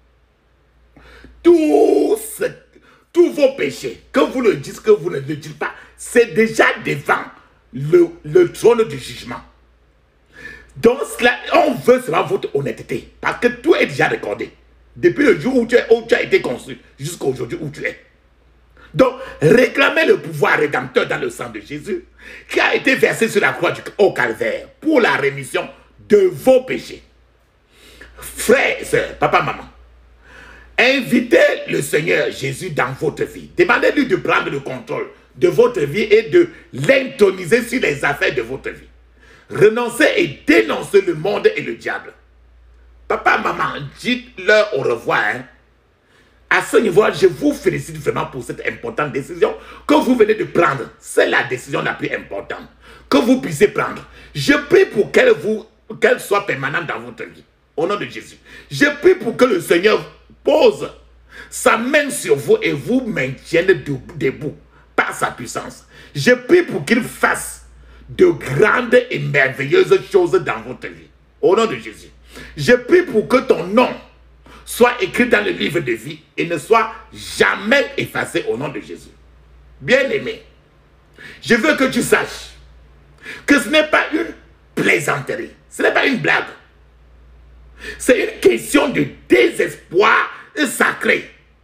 tous tous vos péchés, que vous le dites, que vous ne le dites pas, c'est déjà devant le, le trône du jugement. Donc, cela, on veut seulement votre honnêteté. Parce que tout est déjà recordé. Depuis le jour où tu, es, où tu as été conçu, jusqu'à aujourd'hui où tu es. Donc, réclamez le pouvoir rédempteur dans le sang de Jésus, qui a été versé sur la croix du, au calvaire, pour la rémission de vos péchés. Frères et sœurs, papa, maman, invitez le Seigneur Jésus dans votre vie. Demandez-lui de prendre le contrôle de votre vie et de l'intoniser sur les affaires de votre vie. Renoncez et dénoncez le monde et le diable. Papa, maman, dites-leur au revoir. Hein. À ce niveau, je vous félicite vraiment pour cette importante décision que vous venez de prendre. C'est la décision la plus importante que vous puissiez prendre. Je prie pour qu'elle vous, qu'elle soit permanente dans votre vie. Au nom de Jésus. Je prie pour que le Seigneur pose sa main sur vous et vous maintienne debout par sa puissance. Je prie pour qu'il fasse de grandes et merveilleuses choses dans votre vie. Au nom de Jésus. Je prie pour que ton nom soit écrit dans le livre de vie et ne soit jamais effacé au nom de Jésus. Bien-aimé, je veux que tu saches que ce n'est pas une plaisanterie, ce n'est pas une blague. C'est une question de désespoir sacré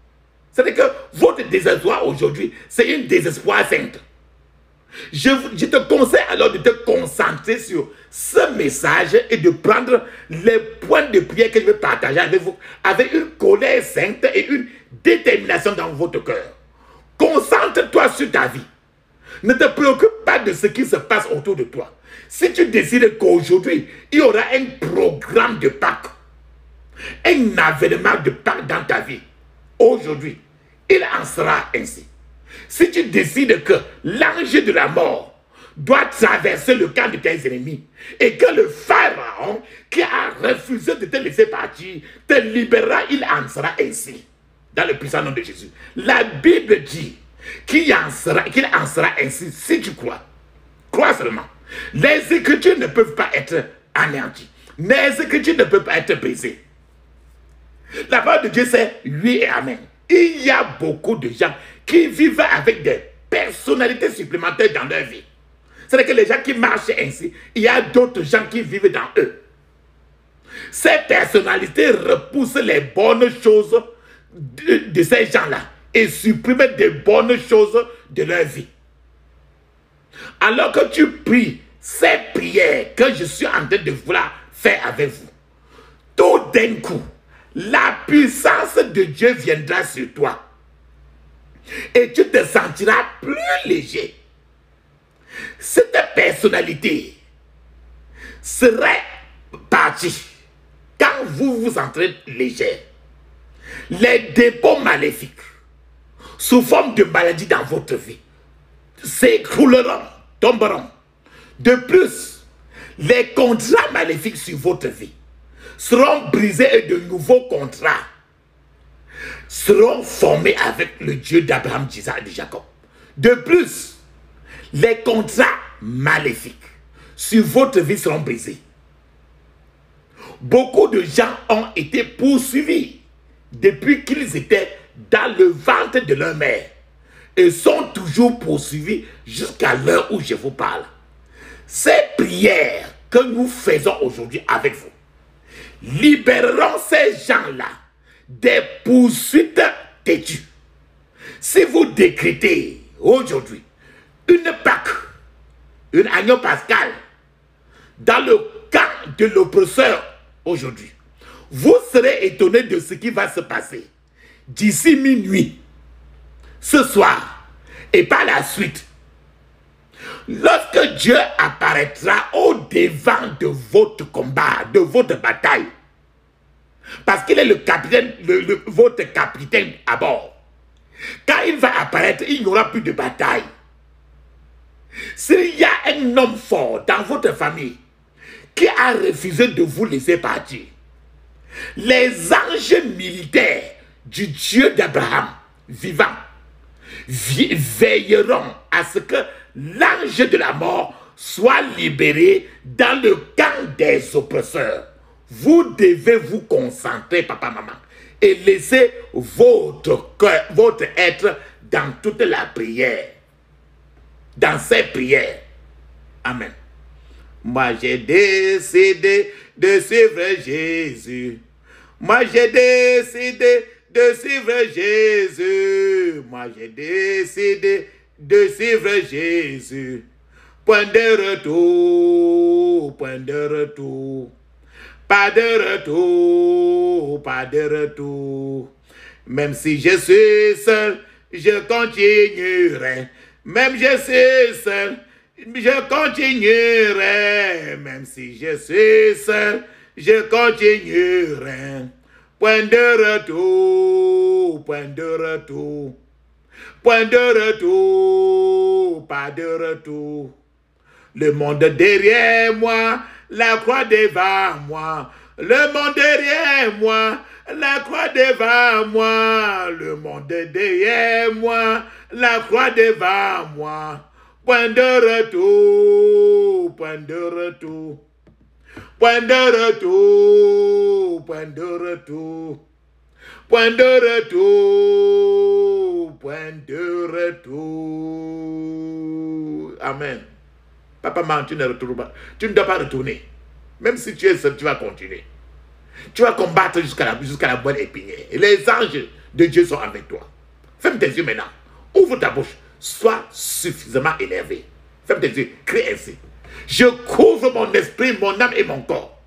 C'est-à-dire que votre désespoir aujourd'hui, c'est une désespoir sainte. Je, je te conseille alors de te concentrer sur ce message et de prendre les points de prière que je vais partager avec vous, avec une colère sainte et une détermination dans votre cœur. Concentre-toi sur ta vie. Ne te préoccupe pas de ce qui se passe autour de toi. Si tu décides qu'aujourd'hui, il y aura un programme de Pâques, un avènement de Pâques dans ta vie, aujourd'hui, il en sera ainsi. Si tu décides que l'ange de la mort doit traverser le camp de tes ennemis et que le pharaon qui a refusé de te laisser partir te libérera, il en sera ainsi. Dans le puissant nom de Jésus. La Bible dit qu'il en sera, qu'il en sera ainsi si tu crois. Crois seulement. Les Écritures ne peuvent pas être anéanties. Les Écritures ne peuvent pas être brisées. La parole de Dieu, c'est oui et amen. Il y a beaucoup de gens qui vivent avec des personnalités supplémentaires dans leur vie. C'est-à-dire que les gens qui marchent ainsi, il y a d'autres gens qui vivent dans eux. Ces personnalités repoussent les bonnes choses de, de ces gens-là et suppriment des bonnes choses de leur vie. Alors que tu pries ces prières que je suis en train de vouloir faire avec vous, tout d'un coup, la puissance de Dieu viendra sur toi. Et tu te sentiras plus léger. Cette personnalité serait partie quand vous vous sentez léger. Les dépôts maléfiques sous forme de maladie dans votre vie s'écrouleront, tomberont. De plus, les contrats maléfiques sur votre vie seront brisés et de nouveaux contrats seront formés avec le Dieu d'Abraham, d'Isaac et de Jacob. De plus, les contrats maléfiques sur votre vie seront brisés. Beaucoup de gens ont été poursuivis depuis qu'ils étaient dans le ventre de leur mère et sont toujours poursuivis jusqu'à l'heure où je vous parle. Ces prières que nous faisons aujourd'hui avec vous libéreront ces gens-là des poursuites têtues. Si vous décrétez aujourd'hui une Pâque, une agneau pascal dans le camp de l'oppresseur aujourd'hui, vous serez étonné de ce qui va se passer d'ici minuit, ce soir et par la suite. Lorsque Dieu apparaîtra au devant de votre combat, de votre bataille, parce qu'il est le capitaine, le, le, votre capitaine à bord, quand il va apparaître, il n'y aura plus de bataille. S'il y a un homme fort dans votre famille qui a refusé de vous laisser partir, les anges militaires du Dieu d'Abraham vivant veilleront à ce que l'ange de la mort soit libéré dans le camp des oppresseurs. Vous devez vous concentrer, papa, maman, et laisser votre cœur, votre être dans toute la prière. Dans ces prières. Amen. Moi, j'ai décidé de suivre Jésus. Moi, j'ai décidé de suivre Jésus. Moi, j'ai décidé de suivre Jésus. Point de retour, point de retour. Pas de retour, pas de retour. Même si je suis seul, je continuerai. Même je suis seul, je continuerai. Même si je suis seul, je continuerai. Point de retour, point de retour. Point de retour, pas de retour. Le monde derrière moi, la croix devant moi. Le monde derrière moi, la croix devant moi. Le monde derrière moi, la croix devant moi. Point de retour, point de retour. Point de retour, point de retour. Point de retour, point de retour. Amen. Papa, maman, tu ne retournes pas. Tu ne dois pas retourner. Même si tu es seul, tu vas continuer. Tu vas combattre jusqu'à la, jusqu'à la bonne épinière. Et les anges de Dieu sont avec toi. Ferme tes yeux maintenant. Ouvre ta bouche. Sois suffisamment énervé. Ferme tes yeux. Crie ainsi. Je couvre mon esprit, mon âme et mon corps.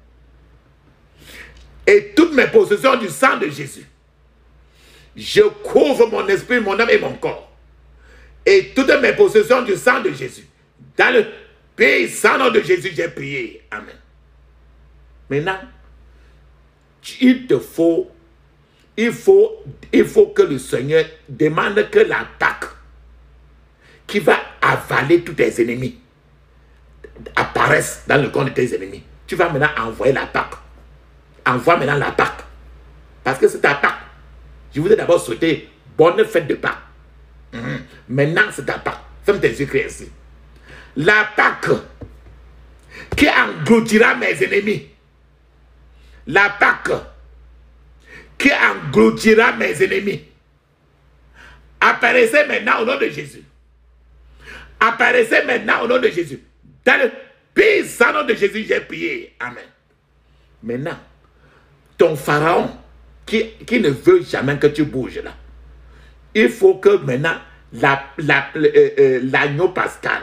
Et toutes mes possessions du sang de Jésus. Je couvre mon esprit, mon âme et mon corps. Et toutes mes possessions du sang de Jésus. Dans le puissant nom de Jésus, j'ai prié. Amen. Maintenant, il te faut, il faut, il faut que le Seigneur demande que la Pâque qui va avaler tous tes ennemis apparaisse dans le corps de tes ennemis. Tu vas maintenant envoyer la Pâque. Envoie maintenant la Pâque. Parce que c'est ta Pâque. Je vous ai d'abord souhaité bonne fête de Pâques. Mmh. Maintenant, c'est ta Pâque. Ferme tes yeux, crie ainsi. La Pâque qui engloutira mes ennemis. La Pâque qui engloutira mes ennemis. Apparaissez maintenant au nom de Jésus. Apparaissez maintenant au nom de Jésus. Dans le puissant nom de Jésus, j'ai prié. Amen. Maintenant, ton pharaon qui, qui ne veut jamais que tu bouges là, il faut que maintenant la, la, euh, euh, l'agneau pascal,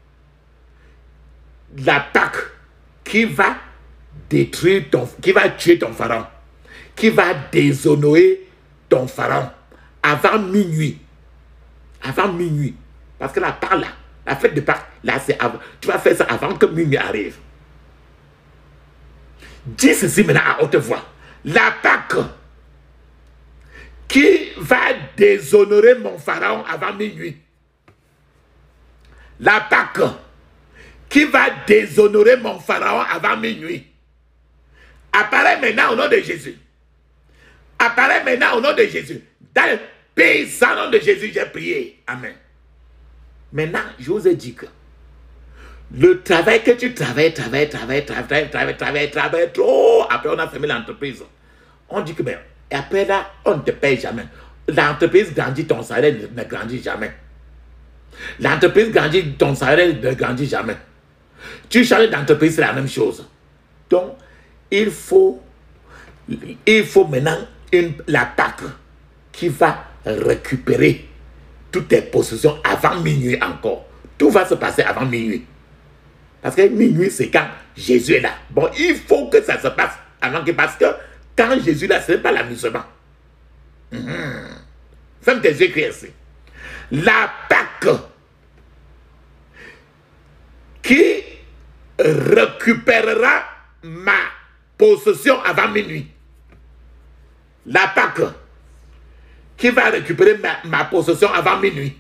la Pâque qui va détruire ton, qui va tuer ton pharaon, qui va déshonorer ton pharaon avant minuit. Avant minuit. Parce que la Pâque là, la fête de Pâques, là, c'est avant. Tu vas faire ça avant que minuit arrive. Dis ceci maintenant à haute voix. La Pâque qui va déshonorer mon pharaon avant minuit. La Pâque qui va déshonorer mon pharaon avant minuit. Apparaît maintenant au nom de Jésus. Apparaît maintenant au nom de Jésus. Dans le puissant nom de Jésus, j'ai prié. Amen. Maintenant, je vous ai dit que le travail que tu travailles, travailles, travailles, travailles, travailles, travailles, travailles trop. Après, on a fermé l'entreprise. On dit que, ben, après là, on ne te paye jamais. L'entreprise grandit, ton salaire ne, ne grandit jamais. L'entreprise grandit, ton salaire ne grandit jamais. Tu changes d'entreprise, c'est la même chose. Donc, il faut, il faut maintenant une, la Pâque qui va récupérer toutes tes possessions avant minuit encore. Tout va se passer avant minuit. Parce que minuit, c'est quand Jésus est là. Bon, il faut que ça se passe avant que... Parce que quand Jésus est là, ce n'est pas l'amusement. Mmh. Ferme tes yeux, crie ainsi. La Pâque qui récupérera ma possession avant minuit. La Pâque qui va récupérer ma, ma possession avant minuit.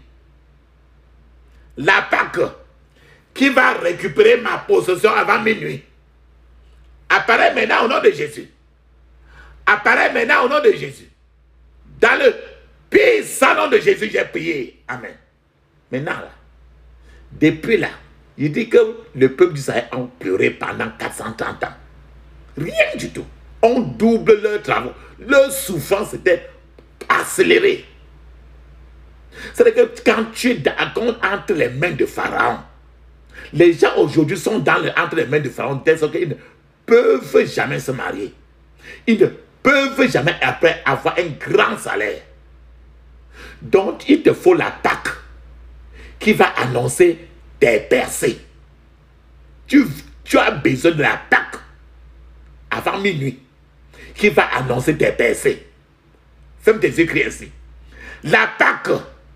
La Pâque qui va récupérer ma possession avant minuit. Apparaît maintenant au nom de Jésus. Apparaît maintenant au nom de Jésus. Dans le puissant nom de Jésus, j'ai prié. Amen. Maintenant, là, depuis là, il dit que le peuple d'Israël a pleuré pendant quatre cent trente ans. Rien du tout. On double leurs travaux. Leur souffrance était accélérée. C'est-à-dire que quand tu es entre les mains de Pharaon, les gens aujourd'hui sont dans le, entre les mains de Pharaon, tels qu'ils ne peuvent jamais se marier. Ils ne peuvent jamais après avoir un grand salaire. Donc, il te faut la Pâque qui va annoncer tes percées. Tu, tu as besoin de la Pâque avant minuit qui va annoncer tes percées. Ferme tes yeux, crie ainsi. La Pâque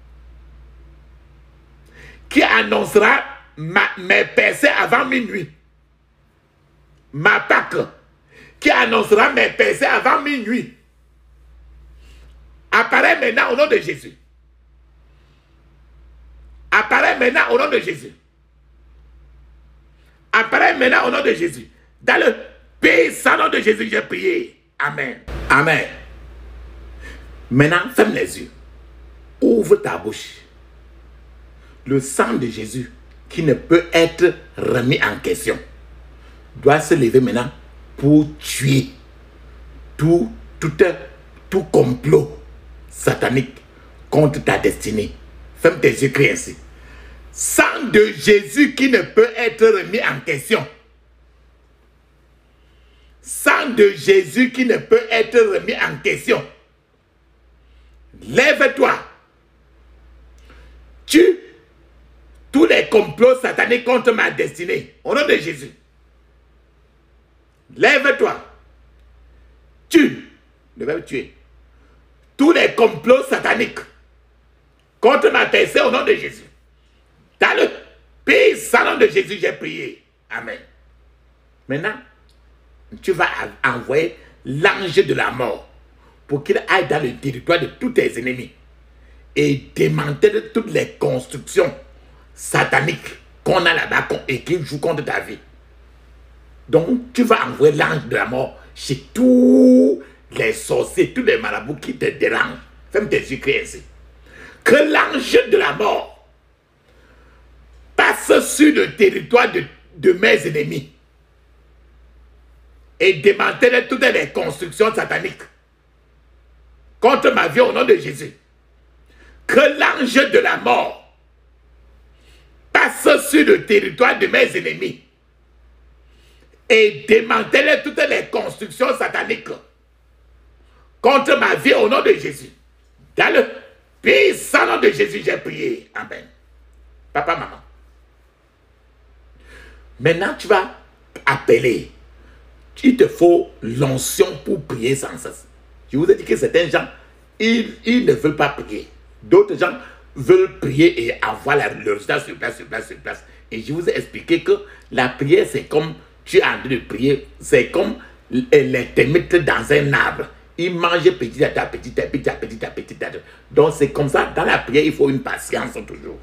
qui annoncera ma, mes percées avant minuit. Ma Pâque qui annoncera mes percées avant minuit. Apparaît maintenant au nom de Jésus. Apparaît maintenant au nom de Jésus. Apparaît maintenant au nom de Jésus. Dans le puissant nom de Jésus, j'ai prié. Amen. Amen. Maintenant, ferme les yeux. Ouvre ta bouche. Le sang de Jésus, qui ne peut être remis en question, doit se lever maintenant pour tuer tout, tout, tout complot satanique contre ta destinée. Ferme tes yeux, crie ainsi. Sang de Jésus qui ne peut être remis en question. Sang de Jésus qui ne peut être remis en question. Lève-toi les complots sataniques contre ma destinée. Au nom de Jésus. Lève-toi. Tue. Le verbe tuer. Tous les complots sataniques contre ma personne au nom de Jésus. Dans le puissant nom de Jésus, j'ai prié. Amen. Maintenant, tu vas envoyer l'ange de la mort pour qu'il aille dans le territoire de tous tes ennemis et démantèle toutes les constructions sataniques qu'on a là-bas et qui jouent contre ta vie. Donc, tu vas envoyer l'ange de la mort chez tous les sorciers, tous les marabouts qui te dérangent. Fais-moi tes yeux créer ici. Que l'ange de la mort passe sur le territoire de, de mes ennemis et démantèle toutes les constructions sataniques contre ma vie au nom de Jésus. Que l'ange de la mort passe sur le territoire de mes ennemis et démantèle toutes les constructions sataniques contre ma vie au nom de Jésus. Dans le puissant nom de Jésus, j'ai prié. Amen. Papa, maman. Maintenant, tu vas appeler. Il te faut l'onction pour prier sans cesse. Je vous ai dit que certains gens, ils, ils ne veulent pas prier. D'autres gens veulent prier et avoir la, le résultat sur place, sur place, sur place. Et je vous ai expliqué que la prière, c'est comme tu es en train de prier, c'est comme les termites dans un arbre. Ils mangent petit à petit, à petit, à petit, à petit, à petit. Donc c'est comme ça, dans la prière, il faut une patience toujours.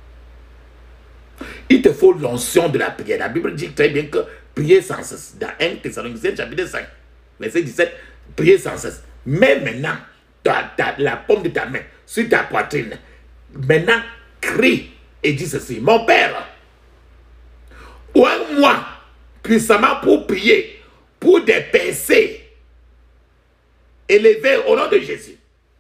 Il te faut l'onction de la prière. La Bible dit très bien que prier sans cesse. Dans un Thessaloniciens chapitre cinq, verset dix-sept, prier sans cesse. Mais maintenant, ta, ta, la paume de ta main sur ta poitrine, maintenant, crie et dis ceci. Mon Père, ouvre-moi puissamment pour prier pour des percées élevées au nom de Jésus.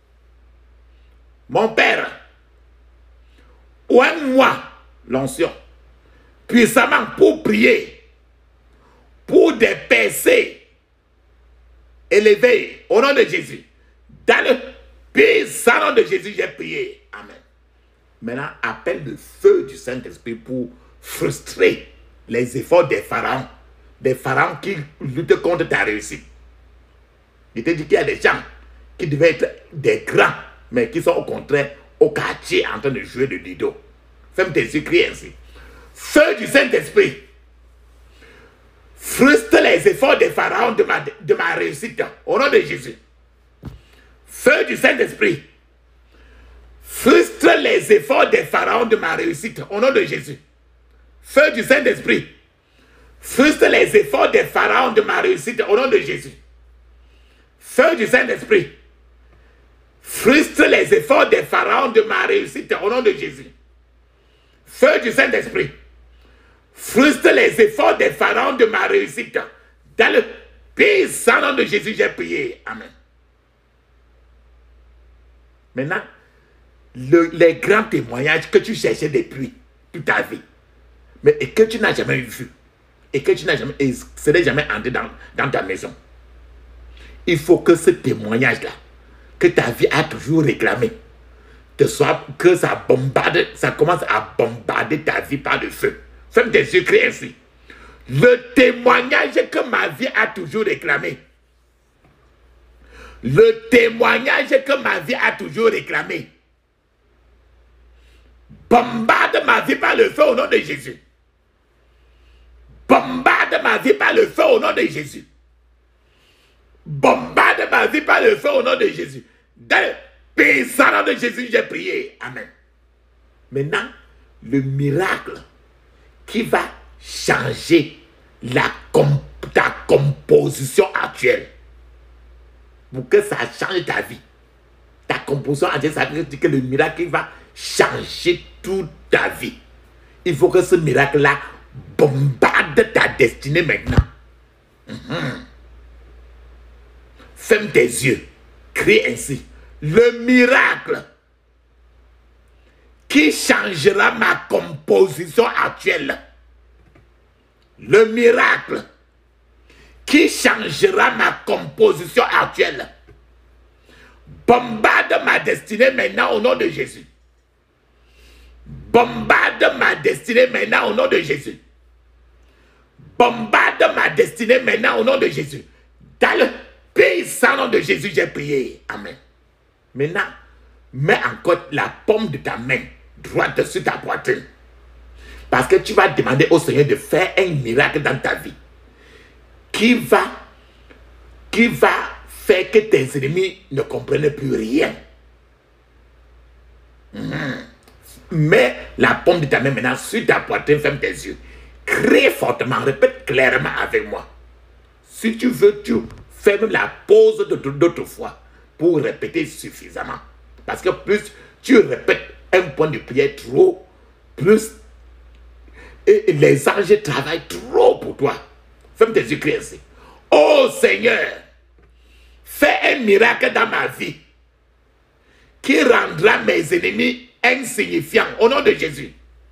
Mon Père, ouvre-moi l'onction puissamment pour prier pour des percées élevées au nom de Jésus. Dans le puissant nom de Jésus, j'ai prié. Amen. Maintenant, appelle le feu du Saint-Esprit pour frustrer les efforts des pharaons. Des pharaons qui luttent contre ta réussite. Je te dis qu'il y a des gens qui devaient être des grands, mais qui sont au contraire au quartier en train de jouer le lido. Fais-moi tes yeux crier ainsi. Feu du Saint-Esprit, frustre les efforts des pharaons de ma, de ma réussite au nom de Jésus. Feu du Saint-Esprit, frustre les efforts des pharaons de ma réussite au nom de Jésus. Feu du Saint-Esprit, frustre les efforts des pharaons de ma réussite au nom de Jésus. Feu du Saint-Esprit, frustre les efforts des pharaons de ma réussite au nom de Jésus. Feu du Saint-Esprit, frustre les efforts des pharaons de ma réussite. Dans le puissant nom de Jésus, j'ai prié. Amen. Maintenant, le, les grands témoignages que tu cherchais depuis toute ta vie, mais et que tu n'as jamais vu, et que tu n'as jamais, et ce n'est jamais entré dans, dans ta maison. Il faut que ce témoignage-là, que ta vie a toujours réclamé, que, soit, que ça bombarde, ça commence à bombarder ta vie par le feu. Fais-moi des yeux créés ainsi. Le témoignage que ma vie a toujours réclamé. Le témoignage que ma vie a toujours réclamé. Bombarde ma vie par le feu au nom de Jésus. Bombarde ma vie par le feu au nom de Jésus. Bombarde ma vie par le feu au nom de Jésus. Dans le puissant nom de Jésus, j'ai prié. Amen. Maintenant, le miracle qui va changer la comp ta composition actuelle. Pour que ça change ta vie. Ta composition actuelle, ça veut dire que le miracle qui va changer toute ta vie. Il faut que ce miracle-là bombarde ta destinée maintenant. Mm-hmm. Ferme tes yeux. Crie ainsi. Le miracle qui changera ma composition actuelle. Le miracle qui changera ma composition actuelle. Bombarde ma destinée maintenant au nom de Jésus. Bombarde ma destinée maintenant au nom de Jésus. Bombarde ma destinée maintenant au nom de Jésus. Dans le puissant nom de Jésus, j'ai prié. Amen. Maintenant, mets encore la paume de ta main droite sur ta poitrine. Parce que tu vas demander au Seigneur de faire un miracle dans ta vie. Qui va, qui va faire que tes ennemis ne comprennent plus rien. Mmh. Mets la paume de ta main maintenant sur ta poitrine, ferme tes yeux. Crie fortement, répète clairement avec moi. Si tu veux, tu fais même la pause d'autre fois pour répéter suffisamment. Parce que plus tu répètes un point de prière trop, plus et les anges travaillent trop pour toi. Ferme tes yeux, crie ainsi. Oh Seigneur, fais un miracle dans ma vie qui rendra mes ennemis insignifiants au nom de Jésus.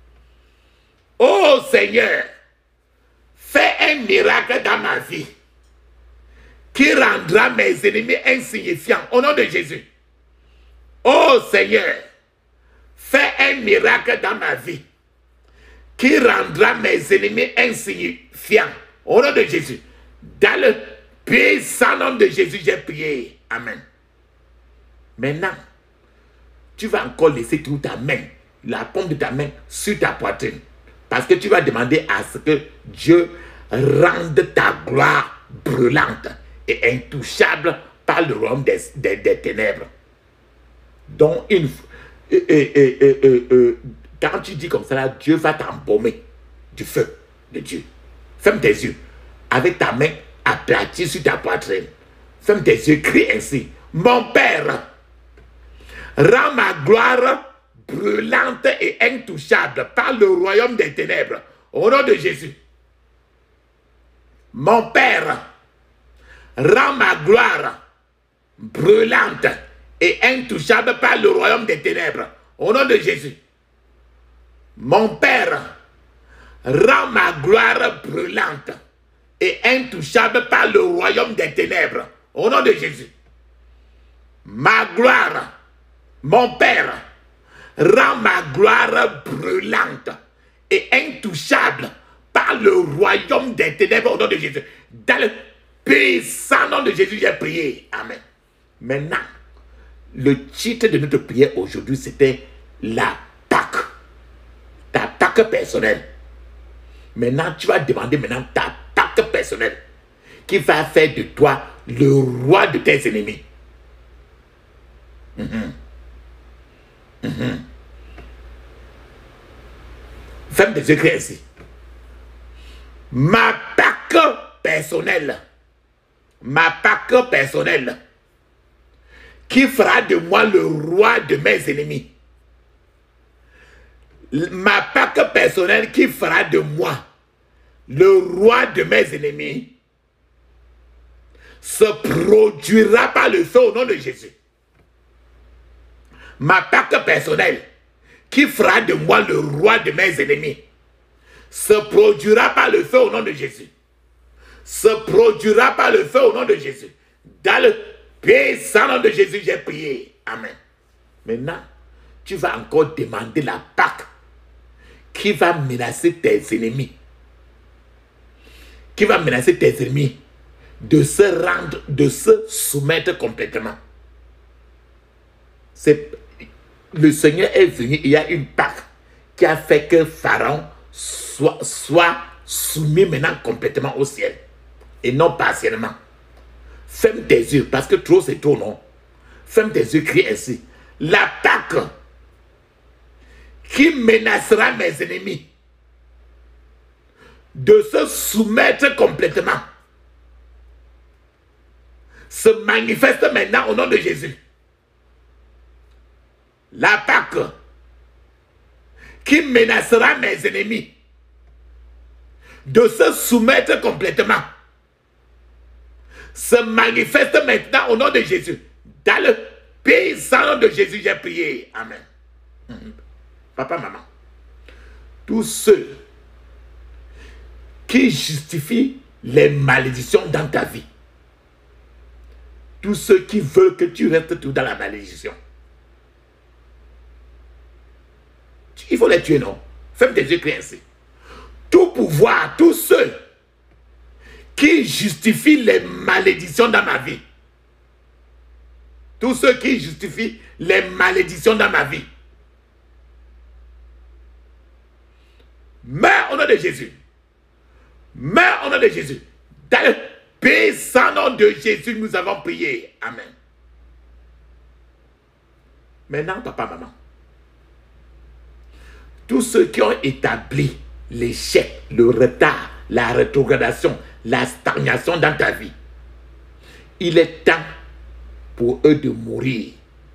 Oh Seigneur, fais un miracle dans ma vie qui rendra mes ennemis insignifiants au nom de Jésus. Oh Seigneur, fais un miracle dans ma vie qui rendra mes ennemis insignifiants au nom de Jésus. Dans le puissant nom de Jésus, j'ai prié. Amen. Maintenant, tu vas encore laisser toute ta main, la paume de ta main sur ta poitrine. Parce que tu vas demander à ce que Dieu rende ta gloire brûlante et intouchable par le royaume des, des, des ténèbres. Donc, une, et, et, et, et, et, et, quand tu dis comme ça, là, Dieu va t'embaumer du feu de Dieu. Ferme tes yeux avec ta main aplatie sur ta poitrine. Ferme tes yeux, crie ainsi. Mon Père, rends ma gloire brûlante et intouchable par le royaume des ténèbres. Au nom de Jésus. Mon Père, rends ma gloire brûlante et intouchable par le royaume des ténèbres. Au nom de Jésus. Mon Père, rends ma gloire brûlante et intouchable par le royaume des ténèbres. Au nom de Jésus. Ma gloire, mon Père, rends ma gloire brûlante et intouchable par le royaume des ténèbres au nom de Jésus. Dans le puissant nom de Jésus, j'ai prié. Amen. Maintenant, le titre de notre prière aujourd'hui, c'était la Pâque. Ta Pâque personnelle. Maintenant, tu vas demander maintenant ta Pâque personnelle qui va faire de toi le roi de tes ennemis. Mm-hmm. Mm-hmm. Ferme tes yeux, crie ainsi. Ma Pâque personnelle, ma Pâque personnelle, qui fera de moi le roi de mes ennemis. Ma Pâque personnelle qui fera de moi le roi de mes ennemis se produira par le feu au nom de Jésus. Ma Pâque personnelle qui fera de moi le roi de mes ennemis se produira par le feu au nom de Jésus. Se produira par le feu au nom de Jésus. Dans le puissant nom de Jésus, j'ai prié. Amen. Maintenant, tu vas encore demander la Pâque qui va menacer tes ennemis. Qui va menacer tes ennemis de se rendre, de se soumettre complètement. C'est le Seigneur est venu, il y a une Pâque qui a fait que Pharaon soit, soit soumis maintenant complètement au ciel et non partiellement. Ferme tes yeux parce que trop c'est trop, non? Ferme tes yeux, crie ainsi. La Pâque qui menacera mes ennemis de se soumettre complètement se manifeste maintenant au nom de Jésus. La Pâque qui menacera mes ennemis de se soumettre complètement se manifeste maintenant au nom de Jésus. Dans le puissant nom de Jésus, j'ai prié. Amen. Papa, maman, tous ceux qui justifient les malédictions dans ta vie, tous ceux qui veulent que tu restes tout dans la malédiction, Il faut les tuer, non? Ferme tes yeux, crie ainsi. Tout pouvoir, tous ceux qui justifient les malédictions dans ma vie. Tous ceux qui justifient les malédictions dans ma vie. Meurs au nom de Jésus. Meurs au nom de Jésus. Dans le puissant nom de Jésus, nous avons prié. Amen. Maintenant, papa, maman. Tous ceux qui ont établi l'échec, le retard, la rétrogradation, la stagnation dans ta vie, il est temps pour eux de mourir.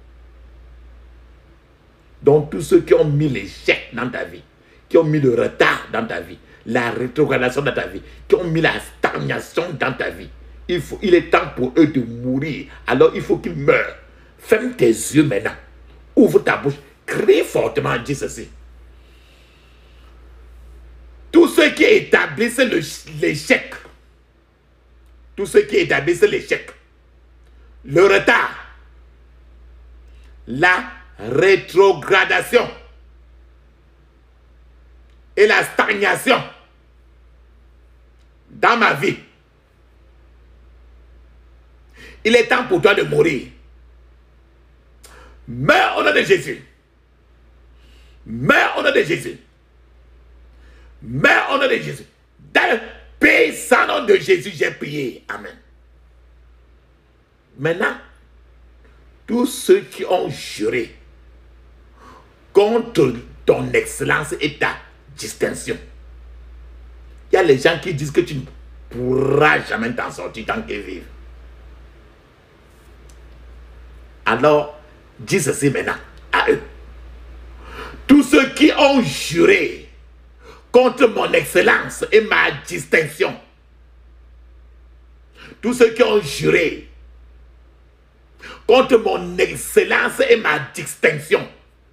Donc tous ceux qui ont mis l'échec dans ta vie, qui ont mis le retard dans ta vie, la rétrogradation dans ta vie, qui ont mis la stagnation dans ta vie, il, faut, il est temps pour eux de mourir. Alors il faut qu'ils meurent. Ferme tes yeux maintenant. Ouvre ta bouche. Crie fortement, dis ceci. Tous ceux qui établissent l'échec, tous ceux qui établissent l'échec, le retard, la rétrogradation et la stagnation dans ma vie, il est temps pour toi de mourir. Meurs au nom de Jésus. Meurs au nom de Jésus. Meurs au nom de Jésus. Dans le puissant nom de Jésus, j'ai prié. Amen. Maintenant, tous ceux qui ont juré contre ton excellence et ta distinction. Il y a les gens qui disent que tu ne pourras jamais t'en sortir tant que vivre. Alors, dis ceci maintenant à eux. Tous ceux qui ont juré contre mon excellence et ma distinction. Tous ceux qui ont juré contre mon excellence et ma distinction.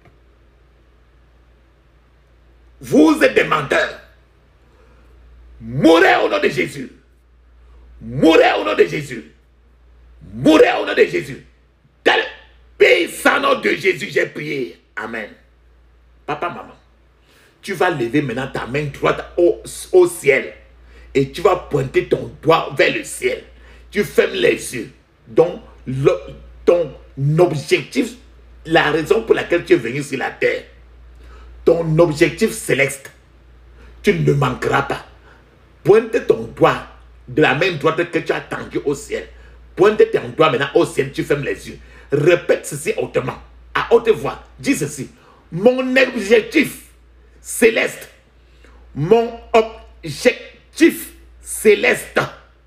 Vous êtes des menteurs. Mourez au nom de Jésus. Mourez au nom de Jésus. Mourez au nom de Jésus. Dans le puissant nom de Jésus, j'ai prié. Amen. Papa, maman, tu vas lever maintenant ta main droite au, au ciel. Et tu vas pointer ton doigt vers le ciel. Tu fermes les yeux. Donc, le, ton objectif, la raison pour laquelle tu es venu sur la terre, ton objectif céleste, tu ne manqueras pas. Pointe ton doigt de la main droite que tu as tendue au ciel. Pointe ton doigt maintenant au ciel, tu fermes les yeux. Répète ceci hautement, à haute voix. Dis ceci. Mon objectif céleste, mon objectif céleste,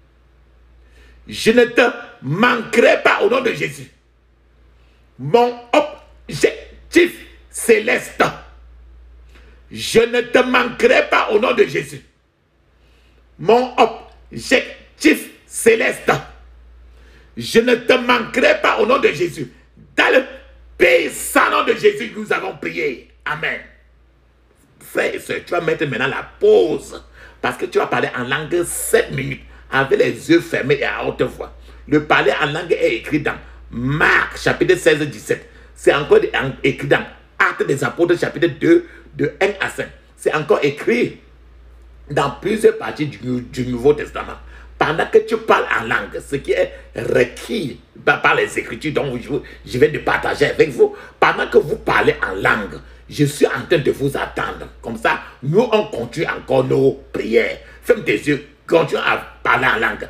je ne te manquerai pas au nom de Jésus. Mon objectif céleste, je ne te manquerai pas au nom de Jésus. Mon objectif céleste, je ne te manquerai pas au nom de Jésus. Dans le puissant nom de Jésus, nous avons prié. Amen. Frère et soeur, tu vas mettre maintenant la pause. Parce que tu vas parler en langue sept minutes. Avec les yeux fermés et à haute voix. Le parler en langue est écrit dans Marc chapitre seize dix-sept. C'est encore écrit dans Actes des Apôtres chapitre deux de un à cinq. C'est encore écrit dans plusieurs parties du, du Nouveau Testament. Pendant que tu parles en langue, ce qui est requis par les Écritures dont je, je vais de partager avec vous, pendant que vous parlez en langue, je suis en train de vous attendre. Comme ça, nous, on continue encore nos prières. Ferme tes yeux, continue à parler en langue.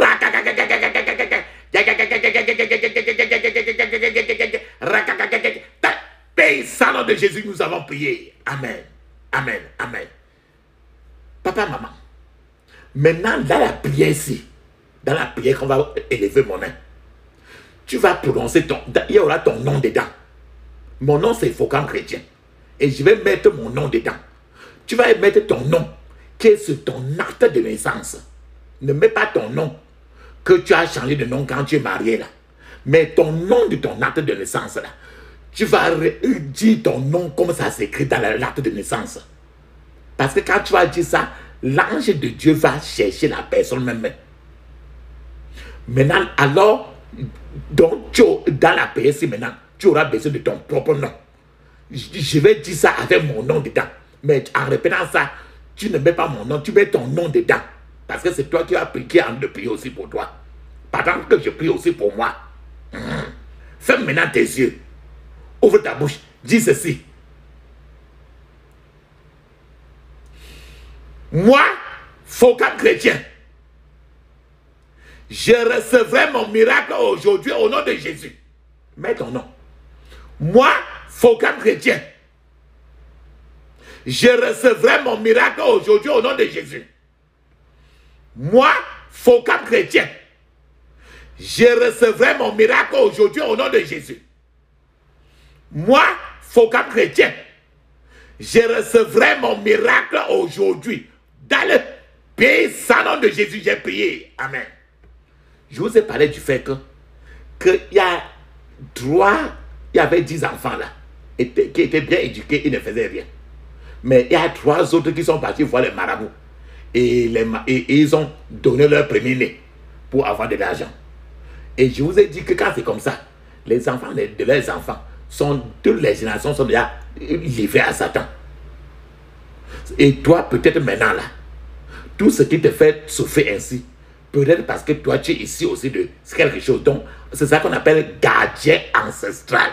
Paysan nom de Jésus, nous avons prié. Amen. Amen. Amen. Papa, maman. Maintenant, dans la prière ici, dans la prière qu'on va élever mon nom, tu vas prononcer ton... Il y aura ton nom dedans. Mon nom, c'est Faucon Chrétien. Et je vais mettre mon nom dedans. Tu vas mettre ton nom, qui est sur ton acte de naissance. Ne mets pas ton nom, que tu as changé de nom quand tu es marié là. Mais ton nom de ton acte de naissance là. Tu vas dire ton nom comme ça s'écrit dans l'acte de naissance. Parce que quand tu vas dire ça, l'ange de Dieu va chercher la personne même. Maintenant, alors, donc, tu, dans la P S, maintenant, tu auras besoin de ton propre nom. je, je vais dire ça avec mon nom dedans. Mais en répétant ça, tu ne mets pas mon nom, tu mets ton nom dedans. Parce que c'est toi qui as prié, qui a envie de prier aussi pour toi. Pendant que je prie aussi pour moi. Mmh. Ferme maintenant tes yeux. Ouvre ta bouche. Dis ceci. Moi, Focam chrétien, je recevrai mon miracle aujourd'hui au nom de Jésus. Mets ton nom. Moi, Focam chrétien, je recevrai mon miracle aujourd'hui au nom de Jésus. Moi, Focam chrétien, je recevrai mon miracle aujourd'hui au nom de Jésus. Moi, Focam chrétien, je recevrai mon miracle aujourd'hui. Dans le pays sans nom de Jésus, j'ai prié. Amen. Je vous ai parlé du fait que qu'il y a trois, il y avait dix enfants là, qui étaient bien éduqués, ils ne faisaient rien. Mais il y a trois autres qui sont partis voir les marabouts. Et, les, et, et ils ont donné leur premier-né pour avoir de l'argent. Et je vous ai dit que quand c'est comme ça, les enfants de, de leurs enfants, sont, toutes les générations sont déjà livrées à Satan. Et toi, peut-être maintenant là, tout ce qui te fait souffrir ainsi, peut-être parce que toi, tu es ici aussi de quelque chose. Donc, c'est ça qu'on appelle gardien ancestral.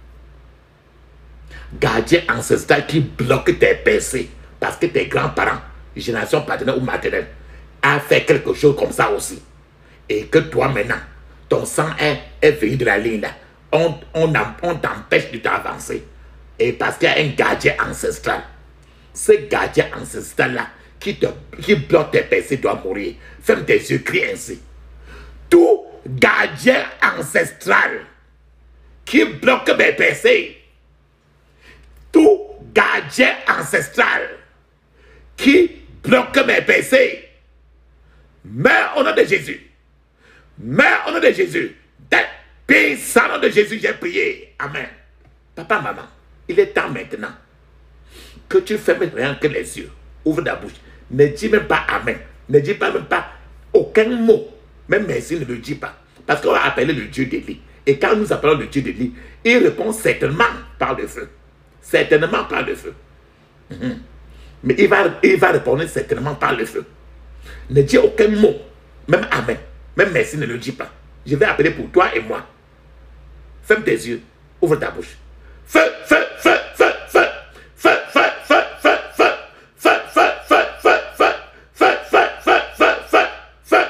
Gardien ancestral qui bloque tes péchés. Parce que tes grands-parents, génération paternelle ou maternelle, a fait quelque chose comme ça aussi. Et que toi maintenant, ton sang est, est venu de la ligne là. On, on, on t'empêche de t'avancer. Et parce qu'il y a un gardien ancestral. Ce gardien ancestral là, qui, te, qui bloque tes péchés doit mourir. Ferme tes yeux, crie ainsi. Tout gardien ancestral qui bloque mes péchés, tout gardien ancestral qui bloque mes péchés, meurs au nom de Jésus. Meurs au nom de Jésus. Paix sans nom de Jésus, j'ai prié. Amen. Papa, maman, il est temps maintenant que tu fermes rien que les yeux. Ouvre ta bouche. Ne dis même pas Amen. Ne dis pas même pas aucun mot. Même merci ne le dis pas. Parce qu'on va appeler le Dieu d'Élie. Et quand nous appelons le Dieu d'Élie, il répond certainement par le feu. Certainement par le feu. Mm-hmm. Mais il va, il va répondre certainement par le feu. Ne dis aucun mot. Même Amen. Même merci ne le dis pas. Je vais appeler pour toi et moi. Ferme tes yeux. Ouvre ta bouche. Feu, feu, feu, feu, feu. Feu, feu, feu, feu, feu. Feu, feu, feu, feu, feu. Feu, feu, feu, feu, feu. Feu.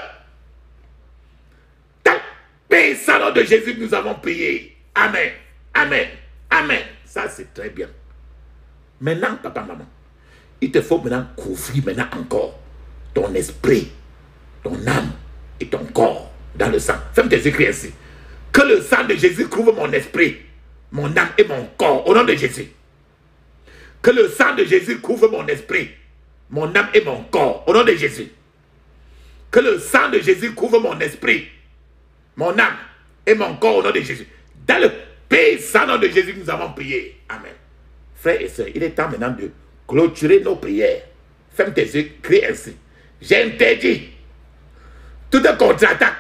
Dans le sang nom de Jésus, nous avons prié. Amen. Amen. Amen. Ça, c'est très bien. Maintenant, papa, maman, il te faut maintenant couvrir maintenant encore ton esprit, ton âme et ton corps dans le sang. Ferme tes yeux, crie ainsi. Que le sang de Jésus couvre mon esprit, mon âme et mon corps au nom de Jésus. Que le sang de Jésus couvre mon esprit, mon âme et mon corps au nom de Jésus. Que le sang de Jésus couvre mon esprit, mon âme et mon corps au nom de Jésus. Dans le puissant nom de Jésus, nous avons prié. Amen. Frères et sœurs, il est temps maintenant de clôturer nos prières. Ferme tes yeux, crie ainsi. J'interdis toute contre-attaque,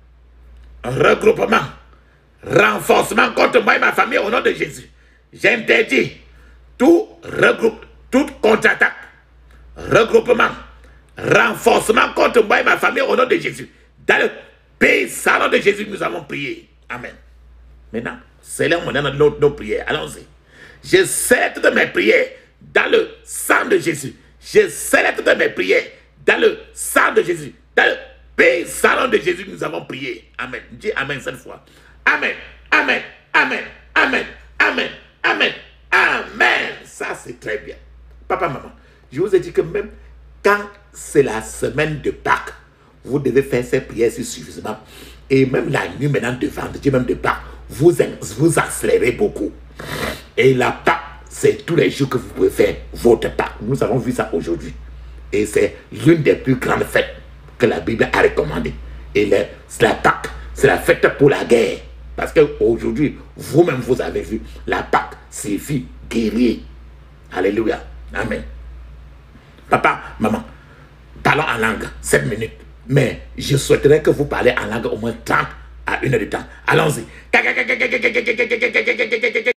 regroupement, renforcement contre moi et ma famille au nom de Jésus. J'interdis tout regroupe, toute contre-attaque, regroupement, renforcement contre moi et ma famille au nom de Jésus. Dans le puissant nom de Jésus, nous avons prié. Amen. Maintenant, c'est là maintenant nos, nos prières. Allons-y. Je scelle toutes mes prières dans le sang de Jésus. Je scelle toutes mes prières dans le sang de Jésus. Dans le puissant nom de Jésus, nous avons prié. Amen. Dis Amen cette fois. Amen. Amen. Amen. Amen. Amen. Amen. Amen. Ça, c'est très bien. Papa, maman, je vous ai dit que même quand c'est la semaine de Pâques, vous devez faire ces prières suffisamment. Et même la nuit maintenant de vendredi, même de Pâques, vous, vous accélérez beaucoup. Et la Pâques, c'est tous les jours que vous pouvez faire votre Pâques. Nous avons vu ça aujourd'hui. Et c'est l'une des plus grandes fêtes que la Bible a recommandées. Et le, la Pâques, c'est la fête pour la guerre. Parce qu'aujourd'hui, vous-même, vous avez vu, la Pâques signifie guerrier. Alléluia. Amen. Papa, maman, parlons en langue, sept minutes. Mais je souhaiterais que vous parlez en langue au moins trente à une heure de temps. Allons-y.